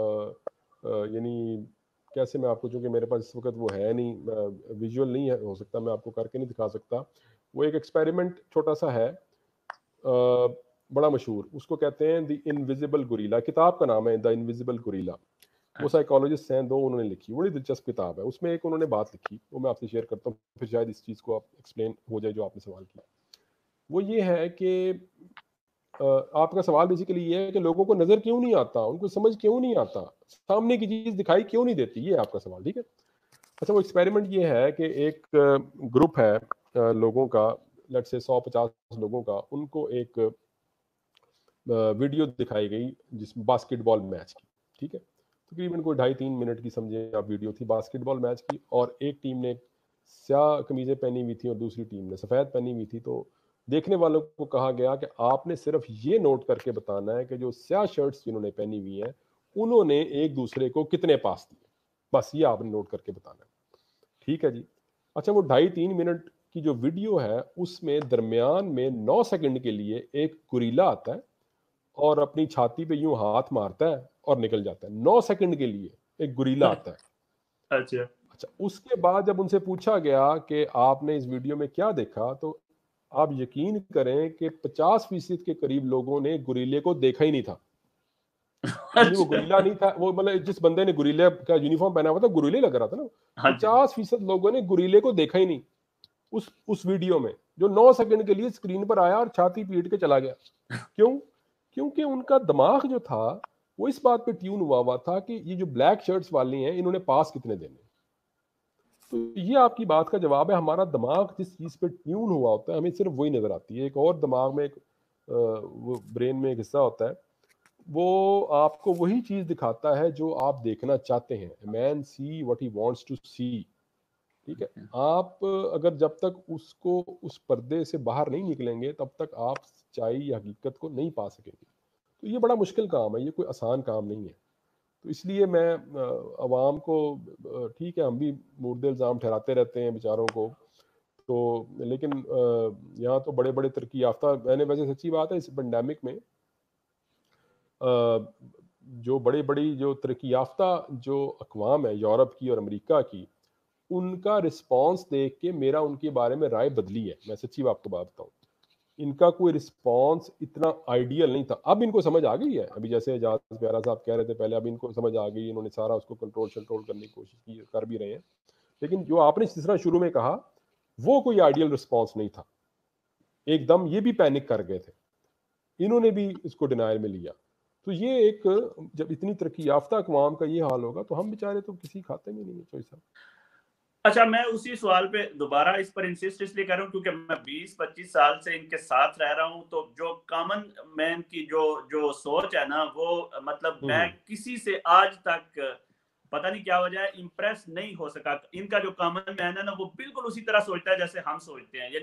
یعنی کیسے میں آپ کو, چونکہ میرے پاس اس وقت وہ ہے نہیں, ویژول نہیں ہے, ہو سکتا میں آپ کو کر کے نہیں دکھا سکتا. وہ ایک ایکسپیریمنٹ چھوٹا سا ہے, بڑا مشہور, اس کو کہتے ہیں دی انویزیبل گوریلا. کتاب کا نام ہے دا انویزیبل گوریلا. وہ سائیکالوجسٹ ہیں دو, انہوں نے لکھی, بڑی دلچسپ کتاب ہے. اس میں ایک انہوں نے بات لکھی, وہ میں آپ سے شیئر کرتا ہوں, پھر شاید اس چیز کو آپ ایکسپلین ہو جائے جو آپ نے سوال کیا. وہ یہ ہے کہ آپ کا سوال بیسیکلی یہ ہے کہ لوگوں کو نظر کیوں نہیں آتا, ان کو سمجھ کیوں نہیں آتا, سامنے کی چیز دکھائی کیوں نہیں دیتی, یہ آپ کا سوال, ٹھیک ہے. اچھا, وہ ایکسپیریمنٹ یہ ہے کہ ایک گروپ ہے لوگوں کا, لیٹ سے سو پچاس لوگوں کا, ان کو ایک ویڈیو دکھائی گئی جس باسکٹ بال میچ کی, ٹھیک ہے. تقریباً کوئی ڈھائی تین منٹ کی سمجھے آپ ویڈیو تھی باسکٹ بال میچ کی, اور ایک ٹیم نے سیاہ قمیضیں پہنی ہوئی تھیں اور دوسری ٹیم نے سفید پہنی ہوئی تھی. تو دیکھنے والوں کو کہا گیا کہ آپ نے صرف یہ نوٹ کر کے بتانا ہے کہ جو سیاہ شرٹس جنہوں نے پہنی ہوئی ہیں انہوں نے ایک دوسرے کو کتنے پاس دیے, بس یہ آپ نے نوٹ کر کے بتانا ہے, ٹھیک ہے جی. اچھا, وہ ڈھائی تین منٹ کی جو ویڈیو ہے اس میں درمیان میں نو سیکنڈ کے لیے ایک گوریلا آتا ہے اور اپنی چھاتی پہ یوں ہاتھ مارتا ہے اور نکل جاتا ہے. نو سیکنڈ کے لیے ایک گوریلا آتا ہے. اچھا اچھا اس کے بعد جب ان سے پوچھا گیا کہ آپ نے اس ویڈیو میں کیا دیکھا, تو آپ یقین کریں کہ پچاس فیصد کے قریب لوگوں نے گوریلے کو دیکھا ہی نہیں تھا. یعنی وہ گوریلا نہیں تھا, وہ مطلب جس بندے نے گوریلے کا یونیفارم پہنا ہوا تھا گوریلے لگ رہا تھا نا, پچاس فیصد لوگوں نے گوریلے کو دیکھا ہی نہیں اس اس ویڈیو میں. جو نو سیکنڈ کے لیے اسکرین پر آیا اور چھاتی پیٹ کے چلا گیا. کیوں؟ کیونکہ ان کا دماغ جو تھا وہ اس بات پہ ٹیون ہوا ہوا تھا کہ یہ جو بلیک شرٹس والے ہیں انہوں نے پاس کتنے دینے. تو یہ آپ کی بات کا جواب ہے. ہمارا دماغ جس چیز پہ ٹیون ہوا ہوتا ہے ہمیں صرف وہی نظر آتی ہے. ایک اور دماغ میں ایک وہ برین میں ایک حصہ ہوتا ہے, وہ آپ کو وہی چیز دکھاتا ہے جو آپ دیکھنا چاہتے ہیں. Man see what he wants to see. ٹھیک ہے, آپ اگر جب تک اس کو اس پردے سے باہر نہیں نکلیں گے تب تک آپ سچائی یا حقیقت کو نہیں پا سکیں گے. تو یہ بڑا مشکل کام ہے, یہ کوئی آسان کام نہیں ہے. تو اس لیے میں عوام کو, ٹھیک ہے ہم بھی مورد الزام ٹھہراتے رہتے ہیں بیچاروں کو, تو لیکن یہاں تو بڑے بڑے ترقی یافتہ, میں نے ویسے سچی بات ہے اس پینڈیمک میں جو بڑے بڑی جو ترقی یافتہ جو اقوام ہے یورپ کی اور امریکہ کی, ان کا رسپانس دیکھ کے میرا ان کے بارے میں رائے بدلی ہے. میں سچی آپ کو بات بتاؤں, ان کا کوئی رسپانس اتنا آئیڈیل نہیں تھا. اب ان کو سمجھ آ گئی ہے, ابھی جیسے اعجاز پیارا صاحب کہہ رہے تھے پہلے, اب ان کو سمجھ آ گئی, انہوں نے سارا اس کو کنٹرول کنٹرول کرنے کی کوشش کی, کر بھی رہے ہیں. لیکن جو آپ نے جس طرح شروع میں کہا وہ کوئی آئیڈیل رسپانس نہیں تھا. ایک دم یہ بھی پینک کر گئے تھے, انہوں نے بھی اس کو ڈینائل میں لیا. تو یہ ایک, جب اتنی ترقی یافتہ اقوام کا یہ حال ہوگا تو ہم بیچارے تو کسی کھاتے میں نہیں. چوئی صاحب اچھا, میں اسی سوال پہ دوبارہ اس پر انسسٹ اس لیے کر رہا ہوں کیونکہ میں بیس پچیس سال سے ان کے ساتھ رہ رہا ہوں. تو جو کامن مین کی جو جو سوچ ہے نا, وہ مطلب میں کسی سے آج تک پتہ نہیں کیا وجہ ہے امپریس نہیں ہو سکا. ان کا جو کامن مین ہے نا وہ بالکل اسی طرح سوچتا ہے جیسے ہم سوچتے ہیں,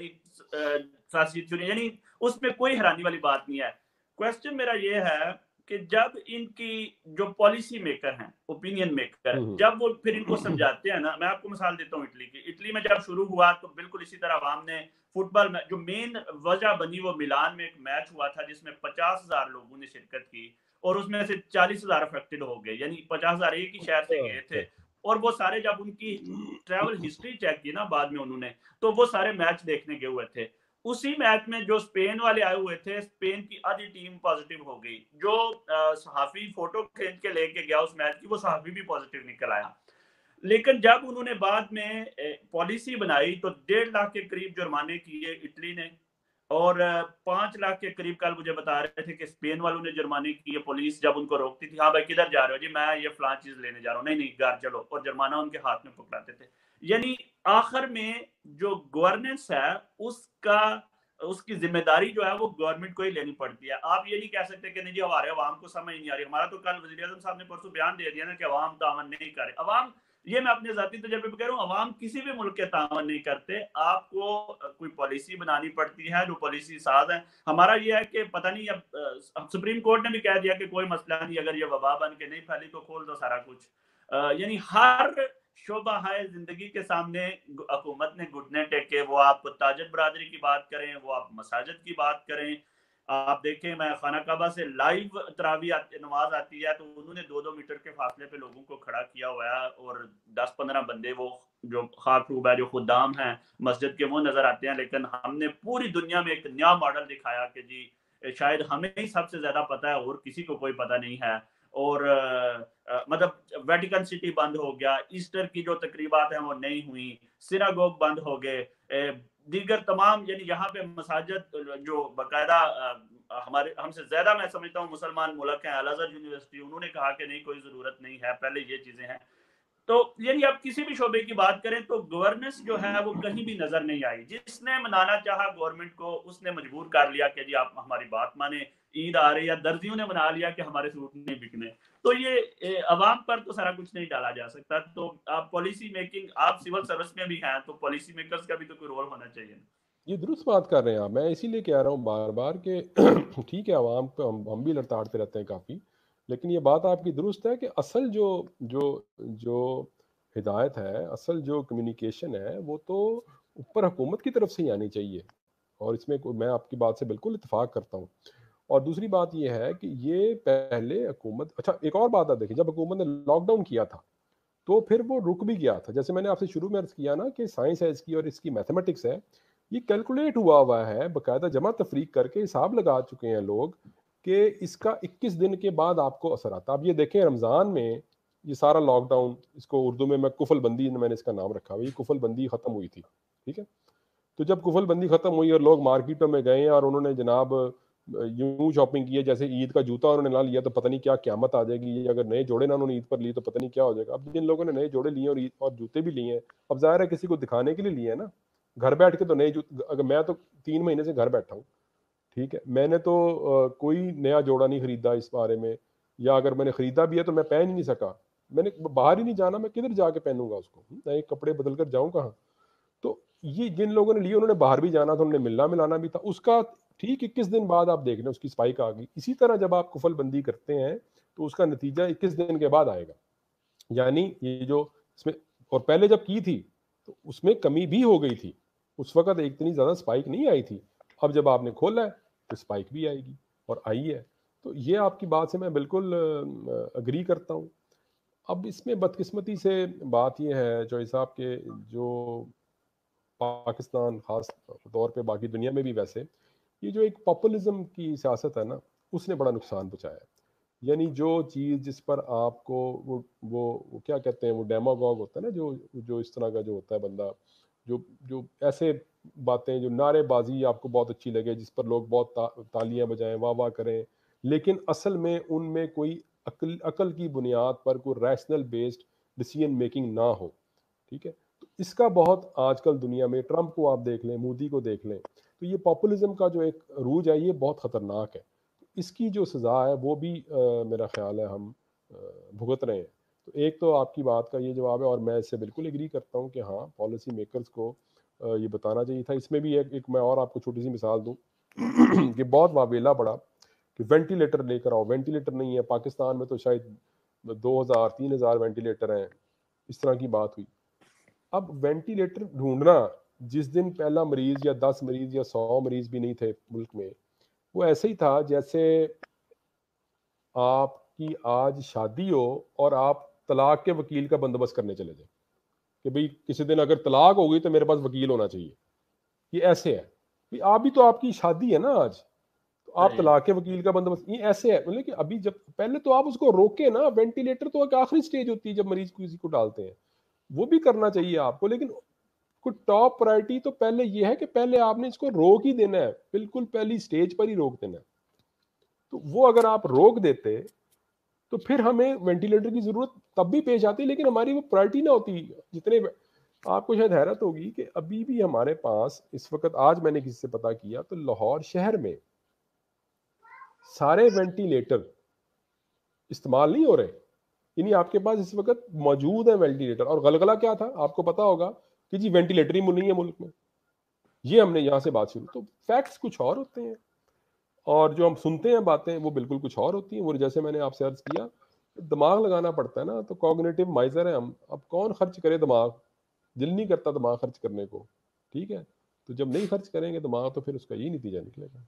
یعنی یعنی اس میں کوئی حیرانی والی بات نہیں ہے. کوشچن میرا یہ ہے کہ جب ان کی جو پالیسی میکر ہیں, اوپینین میکر, جب وہ پھر ان کو سمجھاتے ہیں نا, میں آپ کو مثال دیتا ہوں اٹلی کی. اٹلی میں جب شروع ہوا تو بالکل اسی طرح عوام نے فٹ بال, جو مین وجہ بنی وہ ملان میں ایک میچ ہوا تھا جس میں پچاس ہزار لوگوں نے شرکت کی اور اس میں سے چالیس ہزار افیکٹڈ ہو گئے, یعنی پچاس ہزار ایک ہی شہر سے گئے تھے. اور وہ سارے جب ان کی ٹریول ہسٹری چیک کی نا بعد میں انہوں نے, تو وہ سارے میچ دیکھنے گئے ہوئے تھے. اسی میچ میں جو اسپین والے آئے ہوئے تھے, اسپین کی آدھی ٹیم پازیٹیو ہو گئی. جو صحافی فوٹو کھینچ کے لے کے گیا اس میچ کی, وہ صحافی بھی پازیٹیو نکل آیا. لیکن جب انہوں نے بعد میں پالیسی بنائی تو ڈیڑھ لاکھ کے قریب جرمانے کیے اٹلی نے, اور پانچ لاکھ کے قریب کل مجھے بتا رہے تھے کہ اسپین والوں نے جرمانے کیے. پولیس جب ان کو روکتی تھی, ہاں بھائی کدھر جا رہے ہو, جی میں یہ فلاں چیز لینے جا رہا ہوں, نہیں نہیں گھر چلو, اور جرمانہ ان کے ہاتھ میں پکڑاتے تھے. یعنی آخر میں جو گورننس ہے اس کا اس کی ذمہ داری جو ہے وہ گورنمنٹ کو ہی لینی پڑتی ہے. آپ یہ نہیں کہہ سکتے کہ نہیں جی ہمارے عوام کو سمجھ نہیں آ رہی. ہمارا تو کل وزیر اعظم صاحب نے پرسوں بیان دے دیا نا کہ عوام تعاون نہیں کرے. عوام, یہ میں اپنے ذاتی تجربے پہ کہہ رہا ہوں, عوام کسی بھی ملک کے تعاون نہیں کرتے. آپ کو کوئی پالیسی بنانی پڑتی ہے, جو پالیسی ساز ہیں. ہمارا یہ ہے کہ پتہ نہیں, اب سپریم کورٹ نے بھی کہہ دیا کہ کوئی مسئلہ نہیں, اگر یہ وبا بن کے نہیں پھیلی تو کھول دو سارا کچھ. یعنی ہر شعبہ ہے زندگی کے سامنے حکومت نے گھٹنے ٹیکے. وہ آپ تاجر برادری کی بات کریں, وہ آپ مساجد کی بات کریں. آپ دیکھیں, میں خانہ کعبہ سے لائیو تراویح نماز آتی ہے تو انہوں نے دو دو میٹر کے فاصلے پہ لوگوں کو کھڑا کیا ہوا ہے, اور دس پندرہ بندے وہ جو خاطروب ہے, جو خدام ہیں مسجد کے, وہ نظر آتے ہیں. لیکن ہم نے پوری دنیا میں ایک نیا ماڈل دکھایا کہ جی شاید ہمیں ہی سب سے زیادہ پتہ ہے اور کسی کو کوئی پتہ نہیں ہے. اور مطلب ویٹیکن سٹی بند ہو گیا, ایسٹر کی جو تقریبات ہیں وہ نہیں ہوئی, سیناگوگ بند ہو گئے, دیگر تمام, یعنی یہاں پہ مساجد جو باقاعدہ ہمارے ہم سے زیادہ میں سمجھتا ہوں مسلمان ملک ہیں, الازہر یونیورسٹی, انہوں نے کہا کہ نہیں کوئی ضرورت نہیں ہے, پہلے یہ چیزیں ہیں. تو یعنی آپ کسی بھی شعبے کی بات کریں تو گورننس جو ہے وہ کہیں بھی نظر نہیں آئی. جس نے منانا چاہا گورنمنٹ کو, اس نے مجبور کر لیا کہ جی آپ ہماری بات مانیں. عید آ رہی ہے, درزیوں نے منا لیا کہ ہمارے سوٹ نہیں بکنے. تو یہ عوام پر تو سارا کچھ نہیں ڈالا جا سکتا. تو آپ پالیسی میکنگ, آپ سول سروس میں بھی ہیں تو پالیسی میکرز کا بھی تو کوئی رول ہونا چاہیے. یہ درست بات کر رہے ہیں آپ. میں اسی لیے کہہ رہا ہوں بار بار کہ ٹھیک ہے عوام پہ ہم ہم بھی لڑتاڑتے رہتے ہیں کافی, لیکن یہ بات آپ کی درست ہے کہ اصل جو جو جو ہدایت ہے, اصل جو کمیونیکیشن ہے, وہ تو اوپر حکومت کی طرف سے ہی آنی چاہیے. اور اس میں میں آپ کی بات سے بالکل اتفاق کرتا ہوں. اور دوسری بات یہ ہے کہ یہ پہلے حکومت, اچھا ایک اور بات آپ دیکھیں, جب حکومت نے لاک ڈاؤن کیا تھا تو پھر وہ رک بھی گیا تھا. جیسے میں نے آپ سے شروع میں عرض کیا نا کہ سائنس ہے اس کی اور اس کی میتھمیٹکس ہے, یہ کیلکولیٹ ہوا ہوا ہے, باقاعدہ جمع تفریق کر کے حساب لگا چکے ہیں لوگ کہ اس کا اکیس دن کے بعد آپ کو اثر آتا. اب یہ دیکھیں رمضان میں یہ سارا لاک ڈاؤن, اس کو اردو میں میں کفل بندی میں نے اس کا نام رکھا ہوا, یہ کفل بندی ختم ہوئی تھی, ٹھیک ہے. تو جب کفل بندی ختم ہوئی اور لوگ مارکیٹوں میں گئے اور انہوں نے جناب یوں شاپنگ کی ہے جیسے عید کا جوتا انہوں نے نہ لیا تو پتہ نہیں کیا قیامت آ جائے گی، اگر نئے جوڑے نہ انہوں نے عید پر لیے تو پتہ نہیں کیا ہو جائے گا. اب جن لوگوں نے نئے جوڑے لیے اور عید اور جوتے بھی لیے ہیں، اب ظاہر ہے کسی کو دکھانے کے لیے لیے ہیں نا، گھر بیٹھ کے تو نئے جوتے، اگر میں تو تین مہینے سے گھر بیٹھا ہوں، ٹھیک ہے، میں نے تو کوئی نیا جوڑا نہیں خریدا اس بارے میں، یا اگر میں نے خریدا بھی ہے تو میں پہن ہی نہیں سکا، میں نے باہر ہی نہیں جانا، میں کدھر جا کے پہنوں گا اس کو، نئے کپڑے بدل کر جاؤں کہاں. تو یہ جن لوگوں نے لیے انہوں نے باہر بھی جانا تھا، انہوں نے ملنا ملانا بھی تھا، اس کا ٹھیک اکیس دن بعد آپ دیکھ لیں اس کی اسپائک آ گئی. اسی طرح جب آپ کفل بندی کرتے ہیں تو اس کا نتیجہ اکیس دن کے بعد آئے گا. یعنی یہ جو اس میں، اور پہلے جب کی تھی تو اس میں کمی بھی ہو گئی تھی، اس وقت ایک اتنی زیادہ اسپائک نہیں آئی تھی. اب جب آپ نے کھولا ہے تو اسپائک بھی آئے گی اور آئی ہے. تو یہ آپ کی بات سے میں بالکل اگری کرتا ہوں. اب اس میں بدقسمتی سے بات یہ ہے جو صاحب کے جو پاکستان خاص طور پہ باقی دنیا میں بھی ویسے یہ جو ایک پاپولزم کی سیاست ہے نا، اس نے بڑا نقصان پہنچایا ہے. یعنی جو چیز جس پر آپ کو وہ وہ, وہ کیا کہتے ہیں، وہ ڈیماگوگ ہوتا ہے نا، جو جو اس طرح کا جو ہوتا ہے بندہ، جو جو ایسے باتیں، جو نعرے بازی آپ کو بہت اچھی لگے، جس پر لوگ بہت تا, تالیاں بجائیں، واہ واہ کریں، لیکن اصل میں ان میں کوئی عقل عقل کی بنیاد پر کوئی ریشنل بیسڈ ڈیسیژن میکنگ نہ ہو. ٹھیک ہے، تو اس کا بہت آج کل دنیا میں، ٹرمپ کو آپ دیکھ لیں، مودی کو دیکھ لیں، تو یہ پاپولزم کا جو ایک عروج ہے یہ بہت خطرناک ہے. اس کی جو سزا ہے وہ بھی میرا خیال ہے ہم بھگت رہے ہیں. تو ایک تو آپ کی بات کا یہ جواب ہے، اور میں اس سے بالکل ایگری کرتا ہوں کہ ہاں پالیسی میکرز کو یہ بتانا چاہیے تھا. اس میں بھی ایک, ایک میں اور آپ کو چھوٹی سی مثال دوں کہ بہت واویلا پڑا کہ وینٹیلیٹر لے کر آؤ، وینٹیلیٹر نہیں ہے پاکستان میں، تو شاید دو ہزار تین ہزار وینٹیلیٹر ہیں، اس طرح کی بات ہوئی. اب وینٹیلیٹر ڈھونڈنا، جس دن پہلا مریض یا دس مریض یا سو مریض بھی نہیں تھے ملک میں، وہ ایسے ہی تھا جیسے آپ کی آج شادی ہو اور آپ طلاق کے وکیل کا بندوبست کرنے چلے جائیں کہ بھئی کسی دن اگر طلاق ہو گئی تو میرے پاس وکیل ہونا چاہیے. یہ ایسے ہے، آپ بھی تو آپ کی شادی ہے نا آج، تو آپ طلاق کے وکیل کا بندوبست، یہ ایسے ہے. مطلب کہ ابھی جب پہلے تو آپ اس کو روکے نا، وینٹیلیٹر تو ایک آخری سٹیج ہوتی ہے جب مریض کو کسی کو ڈالتے ہیں، وہ بھی کرنا چاہیے آپ کو، لیکن کوئی ٹاپ پرائرٹی تو پہلے یہ ہے کہ پہلے آپ نے اس کو روک ہی دینا ہے، بالکل پہلی سٹیج پر ہی روک دینا ہے. تو وہ اگر آپ روک دیتے تو پھر ہمیں وینٹیلیٹر کی ضرورت تب بھی پیش آتی، لیکن ہماری وہ پرائرٹی نہ ہوتی. جتنے آپ کو شاید حیرت ہوگی کہ ابھی بھی ہمارے پاس اس وقت، آج میں نے کسی سے پتا کیا تو لاہور شہر میں سارے وینٹیلیٹر استعمال نہیں ہو رہے. یعنی آپ کے پاس اس وقت موجود ہے وینٹیلیٹر، اور غلغلہ کیا تھا آپ کو پتا ہوگا کہ جی وینٹیلیٹر ہی نہیں ہے ملک میں. یہ ہم نے یہاں سے بات شروع، تو فیکٹس کچھ اور ہوتے ہیں اور جو ہم سنتے ہیں باتیں وہ بالکل کچھ اور ہوتی ہیں. وہ جیسے میں نے آپ سے عرض کیا، دماغ لگانا پڑتا ہے نا، تو کوگنیٹو مائزر ہے ہم. اب کون خرچ کرے دماغ، دل نہیں کرتا دماغ خرچ کرنے کو. ٹھیک ہے، تو جب نہیں خرچ کریں گے دماغ تو پھر اس کا یہی نتیجہ نکلے گا.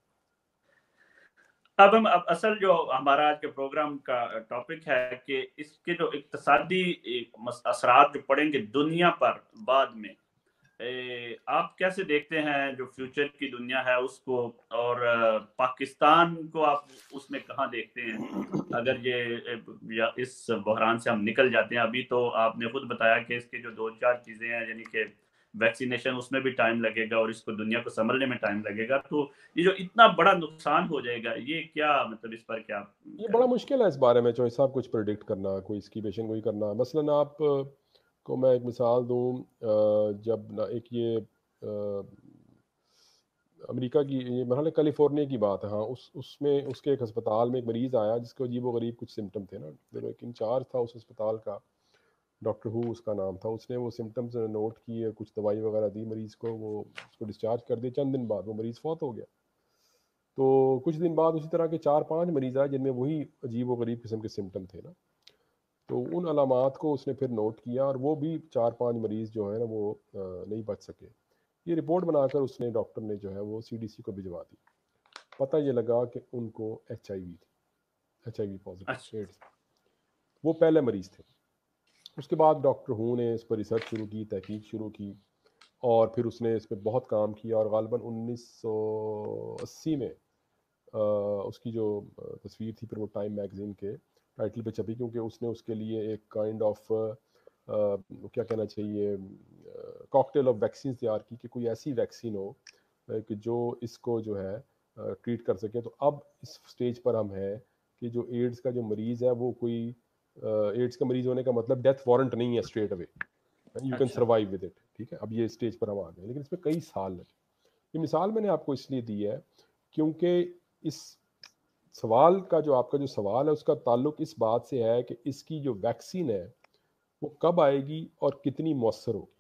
اب ہم اب اصل جو ہمارا آج کے پروگرام کا ٹاپک ہے کہ اس کے جو اقتصادی اثرات جو پڑیں گے دنیا پر بعد میں، آپ کیسے دیکھتے ہیں جو فیوچر کی دنیا ہے اس کو، اور پاکستان کو آپ اس میں کہاں دیکھتے ہیں اگر یہ اس بحران سے ہم نکل جاتے ہیں؟ ابھی تو آپ نے خود بتایا کہ اس کے جو دو چار چیزیں ہیں، یعنی کہ ویکسینیشن، اس میں بھی ٹائم لگے گا اور اس کو دنیا کو سنبھلنے میں ٹائم لگے گا. تو یہ جو اتنا بڑا نقصان ہو جائے گا، یہ کیا مطلب اس پر کیا یہ بڑا مشکل ہے اس بارے میں چوہے صاحب کچھ پریڈکٹ کرنا، کوئی اس کی پیشن گوئی کرنا. مثلاً آپ کو میں ایک مثال دوں، جب ایک یہ امریکہ کی، یہ مرحلہ کیلیفورنیا کی بات ہے، ہاں اس اس میں اس کے ایک ہسپتال میں ایک مریض آیا جس کو عجیب و غریب کچھ سمٹم تھے نا. ایک انچارج تھا اس ہسپتال کا، ڈاکٹر ہو اس کا نام تھا. اس نے وہ سمٹمز نوٹ کیے، کچھ دوائی وغیرہ دی مریض کو، وہ اس کو ڈسچارج کر دی. چند دن بعد وہ مریض فوت ہو گیا. تو کچھ دن بعد اسی طرح کے چار پانچ مریض آئے جن میں وہی عجیب و غریب قسم کے سمٹم تھے نا. تو ان علامات کو اس نے پھر نوٹ کیا، اور وہ بھی چار پانچ مریض جو ہے نا وہ نہیں بچ سکے. یہ رپورٹ بنا کر اس نے، ڈاکٹر نے جو ہے وہ سی ڈی سی کو بھجوا دی. پتہ یہ لگا کہ ان کو ایچ آئی وی تھی، H I V positive AIDS. وہ پہلے مریض تھے. اس کے بعد ڈاکٹر ہو نے اس پر ریسرچ شروع کی، تحقیق شروع کی، اور پھر اس نے اس پہ بہت کام کیا. اور غالباً انیس سو اسی میں اس کی جو تصویر تھی پھر وہ ٹائم میگزین کے ٹائٹل پہ چھپی، کیونکہ اس نے اس کے لیے ایک کائنڈ آف کیا کہنا چاہیے کاکٹیل آف ویکسین تیار کی کہ کوئی ایسی ویکسین ہو کہ جو اس کو جو ہے ٹریٹ کر سکے. تو اب اس سٹیج پر ہم ہیں کہ جو ایڈز کا جو مریض ہے وہ کوئی ایڈز کا مریض ہونے کا مطلب ڈیتھ وارنٹ نہیں ہے straight away, you can survive with it, ٹھیک ہے. اب یہ اسٹیج پر ہم آ گئے, لیکن اس میں کئی سال لگے. یہ مثال میں نے آپ کو اس لیے دی ہے کیونکہ اس سوال کا جو آپ کا جو سوال ہے اس کا تعلق اس بات سے ہے کہ اس کی جو ویکسین ہے وہ کب آئے گی اور کتنی مؤثر ہوگی.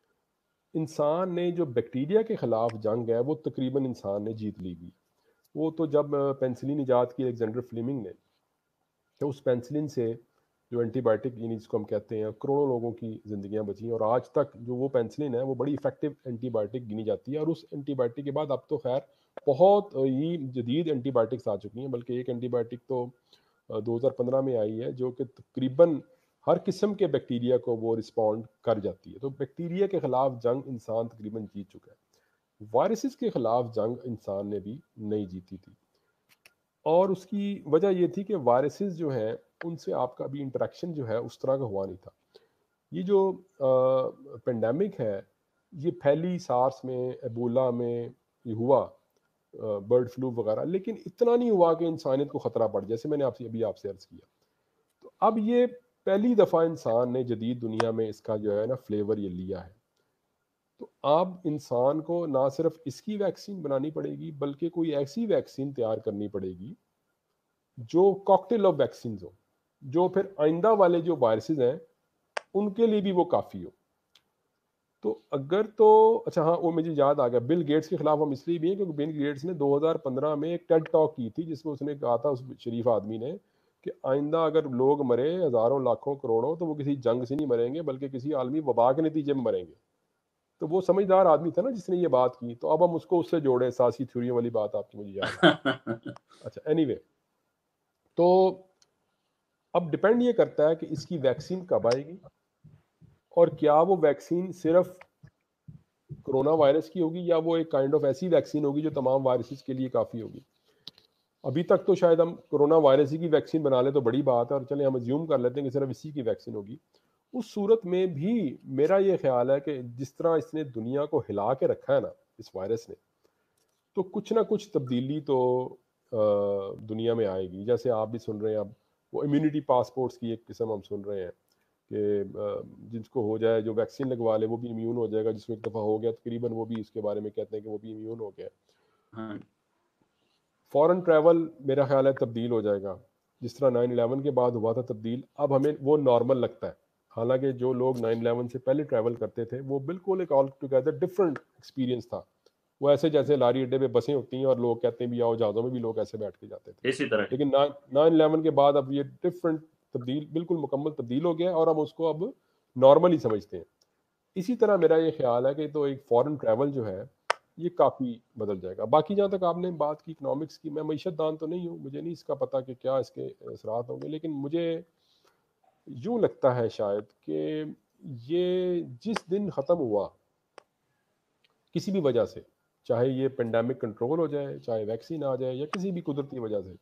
انسان نے جو بیکٹیریا کے خلاف جنگ ہے وہ تقریباً انسان نے جیت لی ہوئی. وہ تو جب پینسلین ایجاد کی الیگزینڈر فلیمنگ نے, تو اس پینسلین سے جو اینٹی بائیوٹک یعنی جس کو ہم کہتے ہیں کروڑوں لوگوں کی زندگیاں بچیں, اور آج تک جو وہ پینسلین ہے وہ بڑی افیکٹو اینٹی بائیوٹک گنی جاتی ہے. اور اس اینٹی بائیوٹک کے بعد اب تو خیر بہت ہی جدید اینٹی بائیوٹکس آ چکی ہیں, بلکہ ایک اینٹی بائیوٹک تو دو ہزار پندرہ میں آئی ہے جو کہ تقریباً ہر قسم کے بیکٹیریا کو وہ رسپونڈ کر جاتی ہے. تو بیکٹیریا کے خلاف جنگ انسان تقریباً جیت چکا ہے. وائرسز کے خلاف جنگ انسان نے بھی نہیں جیتی تھی, اور اس کی وجہ یہ تھی کہ وائرسز جو ہیں ان سے آپ کا بھی انٹریکشن جو ہے اس طرح کا ہوا نہیں تھا. یہ جو پینڈیمک ہے یہ پھیلی سارس میں, ایبولا میں یہ ہوا, برڈ فلو وغیرہ, لیکن اتنا نہیں ہوا کہ انسانیت کو خطرہ پڑ, جیسے میں نے آپ سے ابھی آپ سے عرض کیا. تو اب یہ پہلی دفعہ انسان نے جدید دنیا میں اس کا جو ہے نا فلیور یہ لیا ہے. تو اب انسان کو نہ صرف اس کی ویکسین بنانی پڑے گی بلکہ کوئی ایسی ویکسین تیار کرنی پڑے گی جو کاکٹیل آف ویکسینز ہو, جو پھر آئندہ والے جو وائرسز ہیں ان کے لیے بھی وہ کافی ہو. تو اگر تو اچھا ہاں وہ مجھے یاد آ گیا, بل گیٹس کے خلاف ہم اس لیے بھی ہیں کیونکہ بل گیٹس نے دو ہزار پندرہ میں ایک ٹیڈ ٹاک کی تھی جس میں اس نے کہا تھا, اس شریف آدمی نے, کہ آئندہ اگر لوگ مرے ہزاروں لاکھوں کروڑوں تو وہ کسی جنگ سے نہیں مریں گے بلکہ کسی عالمی وبا کے نتیجے میں مریں گے. تو وہ سمجھدار آدمی تھا نا جس نے یہ بات کی. تو اب ہم اس کو اس سے جوڑیں, سیاسی تھیوریوں والی بات آپ کی مجھے یاد ہے. اچھا اینی وے, تو اب ڈپینڈ یہ کرتا ہے کہ اس کی ویکسین کب آئے گی, اور کیا وہ ویکسین صرف کرونا وائرس کی ہوگی یا وہ ایک کائنڈ آف ایسی ویکسین ہوگی جو تمام وائرسز کے لیے کافی ہوگی. ابھی تک تو شاید ہم کرونا وائرس ہی کی ویکسین بنا لیں تو بڑی بات ہے, اور چلیں ہم ازیوم کر لیتے ہیں کہ صرف اسی کی ویکسین ہوگی. اس صورت میں بھی میرا یہ خیال ہے کہ جس طرح اس نے دنیا کو ہلا کے رکھا ہے نا اس وائرس نے, تو کچھ نہ کچھ تبدیلی تو دنیا میں آئے گی. جیسے آپ بھی سن رہے ہیں اب وہ امیونٹی پاسپورٹس کی ایک قسم ہم سن رہے ہیں کہ جس کو ہو جائے جو ویکسین لگوا لے وہ بھی امیون ہو جائے گا, جس کو ایک دفعہ ہو گیا تقریباً وہ بھی اس کے بارے میں کہتے ہیں کہ وہ بھی امیون ہو گیا. فورن ٹریول میرا خیال ہے تبدیل ہو جائے گا, جس طرح نائن الیون کے بعد ہوا تھا تبدیل, اب ہمیں وہ نارمل لگتا ہے. حالانکہ جو لوگ نائن الیون سے پہلے ٹریول کرتے تھے وہ بالکل ایک آل ٹوگیدر ڈفرینٹ ایکسپیرینس تھا. وہ ایسے جیسے لاری اڈے پہ بسیں ہوتی ہیں اور لوگ کہتے ہیں بھی آؤ, جہازوں میں بھی لوگ ایسے بیٹھ کے جاتے تھے اسی طرح. لیکن نائن الیون کے بعد اب یہ ڈفرینٹ تبدیل, بالکل مکمل تبدیل ہو گیا اور ہم اس کو اب نارمل ہی سمجھتے ہیں. اسی طرح میرا یہ خیال ہے کہ تو ایک فارن ٹریول جو ہے یہ کافی بدل جائے گا. باقی جہاں تک آپ نے بات کی اکنامکس کی, میں معیشت دان تو نہیں ہوں, مجھے نہیں اس کا پتہ کہ کیا اس کے اثرات ہوں گے, لیکن مجھے یوں لگتا ہے شاید کہ یہ جس دن ختم ہوا کسی بھی وجہ سے, چاہے یہ پینڈیمک کنٹرول ہو جائے, چاہے ویکسین آ جائے, یا کسی بھی قدرتی وجہ سے,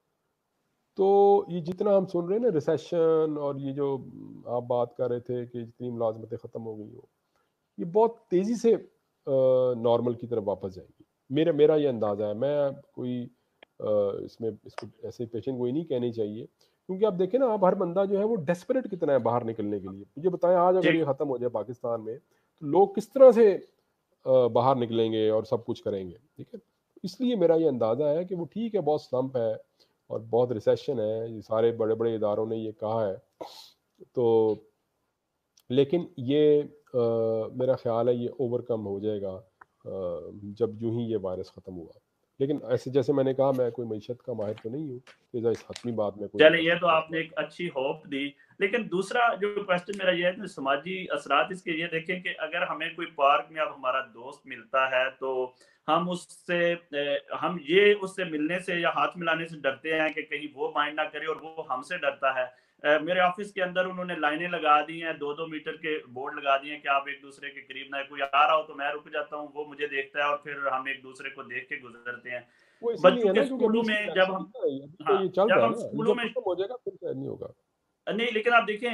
تو یہ جتنا ہم سن رہے ہیں نا ریسیشن اور یہ جو آپ بات کر رہے تھے کہ جتنی ملازمتیں ختم ہو گئی ہو, یہ بہت تیزی سے نارمل کی طرف واپس جائیں گی. میرا میرا یہ اندازہ ہے. میں کوئی اس میں اس کو ایسے پیشنٹ کوئی نہیں کہنی چاہیے, کیونکہ آپ دیکھیں نا, آپ ہر بندہ جو ہے وہ ڈیسپریٹ کتنا ہے باہر نکلنے کے لیے. مجھے بتائیں آج اگر یہ ختم ہو جائے پاکستان میں تو لوگ کس طرح سے باہر نکلیں گے اور سب کچھ کریں گے, ٹھیک ہے. اس لیے میرا یہ اندازہ ہے کہ وہ ٹھیک ہے بہت سلمپ ہے اور بہت ریسیشن ہے, یہ سارے بڑے بڑے اداروں نے یہ کہا ہے, تو لیکن یہ میرا خیال ہے یہ اوور کم ہو جائے گا جب یوں ہی یہ وائرس ختم ہوا. لیکن ایسے جیسے میں نے کہا میں کوئی معیشت کا ماہر تو نہیں ہوں کہ اس حتمی بات میں کوئی. چلے یہ تو آپ نے ایک اچھی ہوپ دی, لیکن دوسرا جو کویسچن میرا یہ ہے کہ سماجی اثرات اس کے یہ دیکھیں کہ اگر ہمیں کوئی پارک میں اب ہمارا دوست ملتا ہے تو ہم اس سے ہم یہ اس سے ملنے سے یا ہاتھ ملانے سے ڈرتے ہیں کہ کہیں وہ مائنڈ نہ کرے, اور وہ ہم سے ڈرتا ہے. میرے آفس کے اندر انہوں نے لائنیں لگا دی ہیں, دو دو میٹر کے بورڈ لگا دیے ہیں کہ آپ ایک دوسرے کے قریب نہ, کوئی آ رہا ہو تو میں رک جاتا ہوں, وہ مجھے دیکھتا ہے اور پھر ہم ایک دوسرے کو دیکھ کے گزرتے ہیں. وہ اسی لیے بچوں ہے کے نا کیونکہ ابھی اسکولوں اس میں کی جب ویکسین ہم نہیں آئی, ابھی تو ہاں یہ چل جب رہا ہم ہے نا, یہ اسکولوں جب میں ختم ہو جائے گا پھر شاید نہیں ہوگا. نہیں, لیکن آپ دیکھیں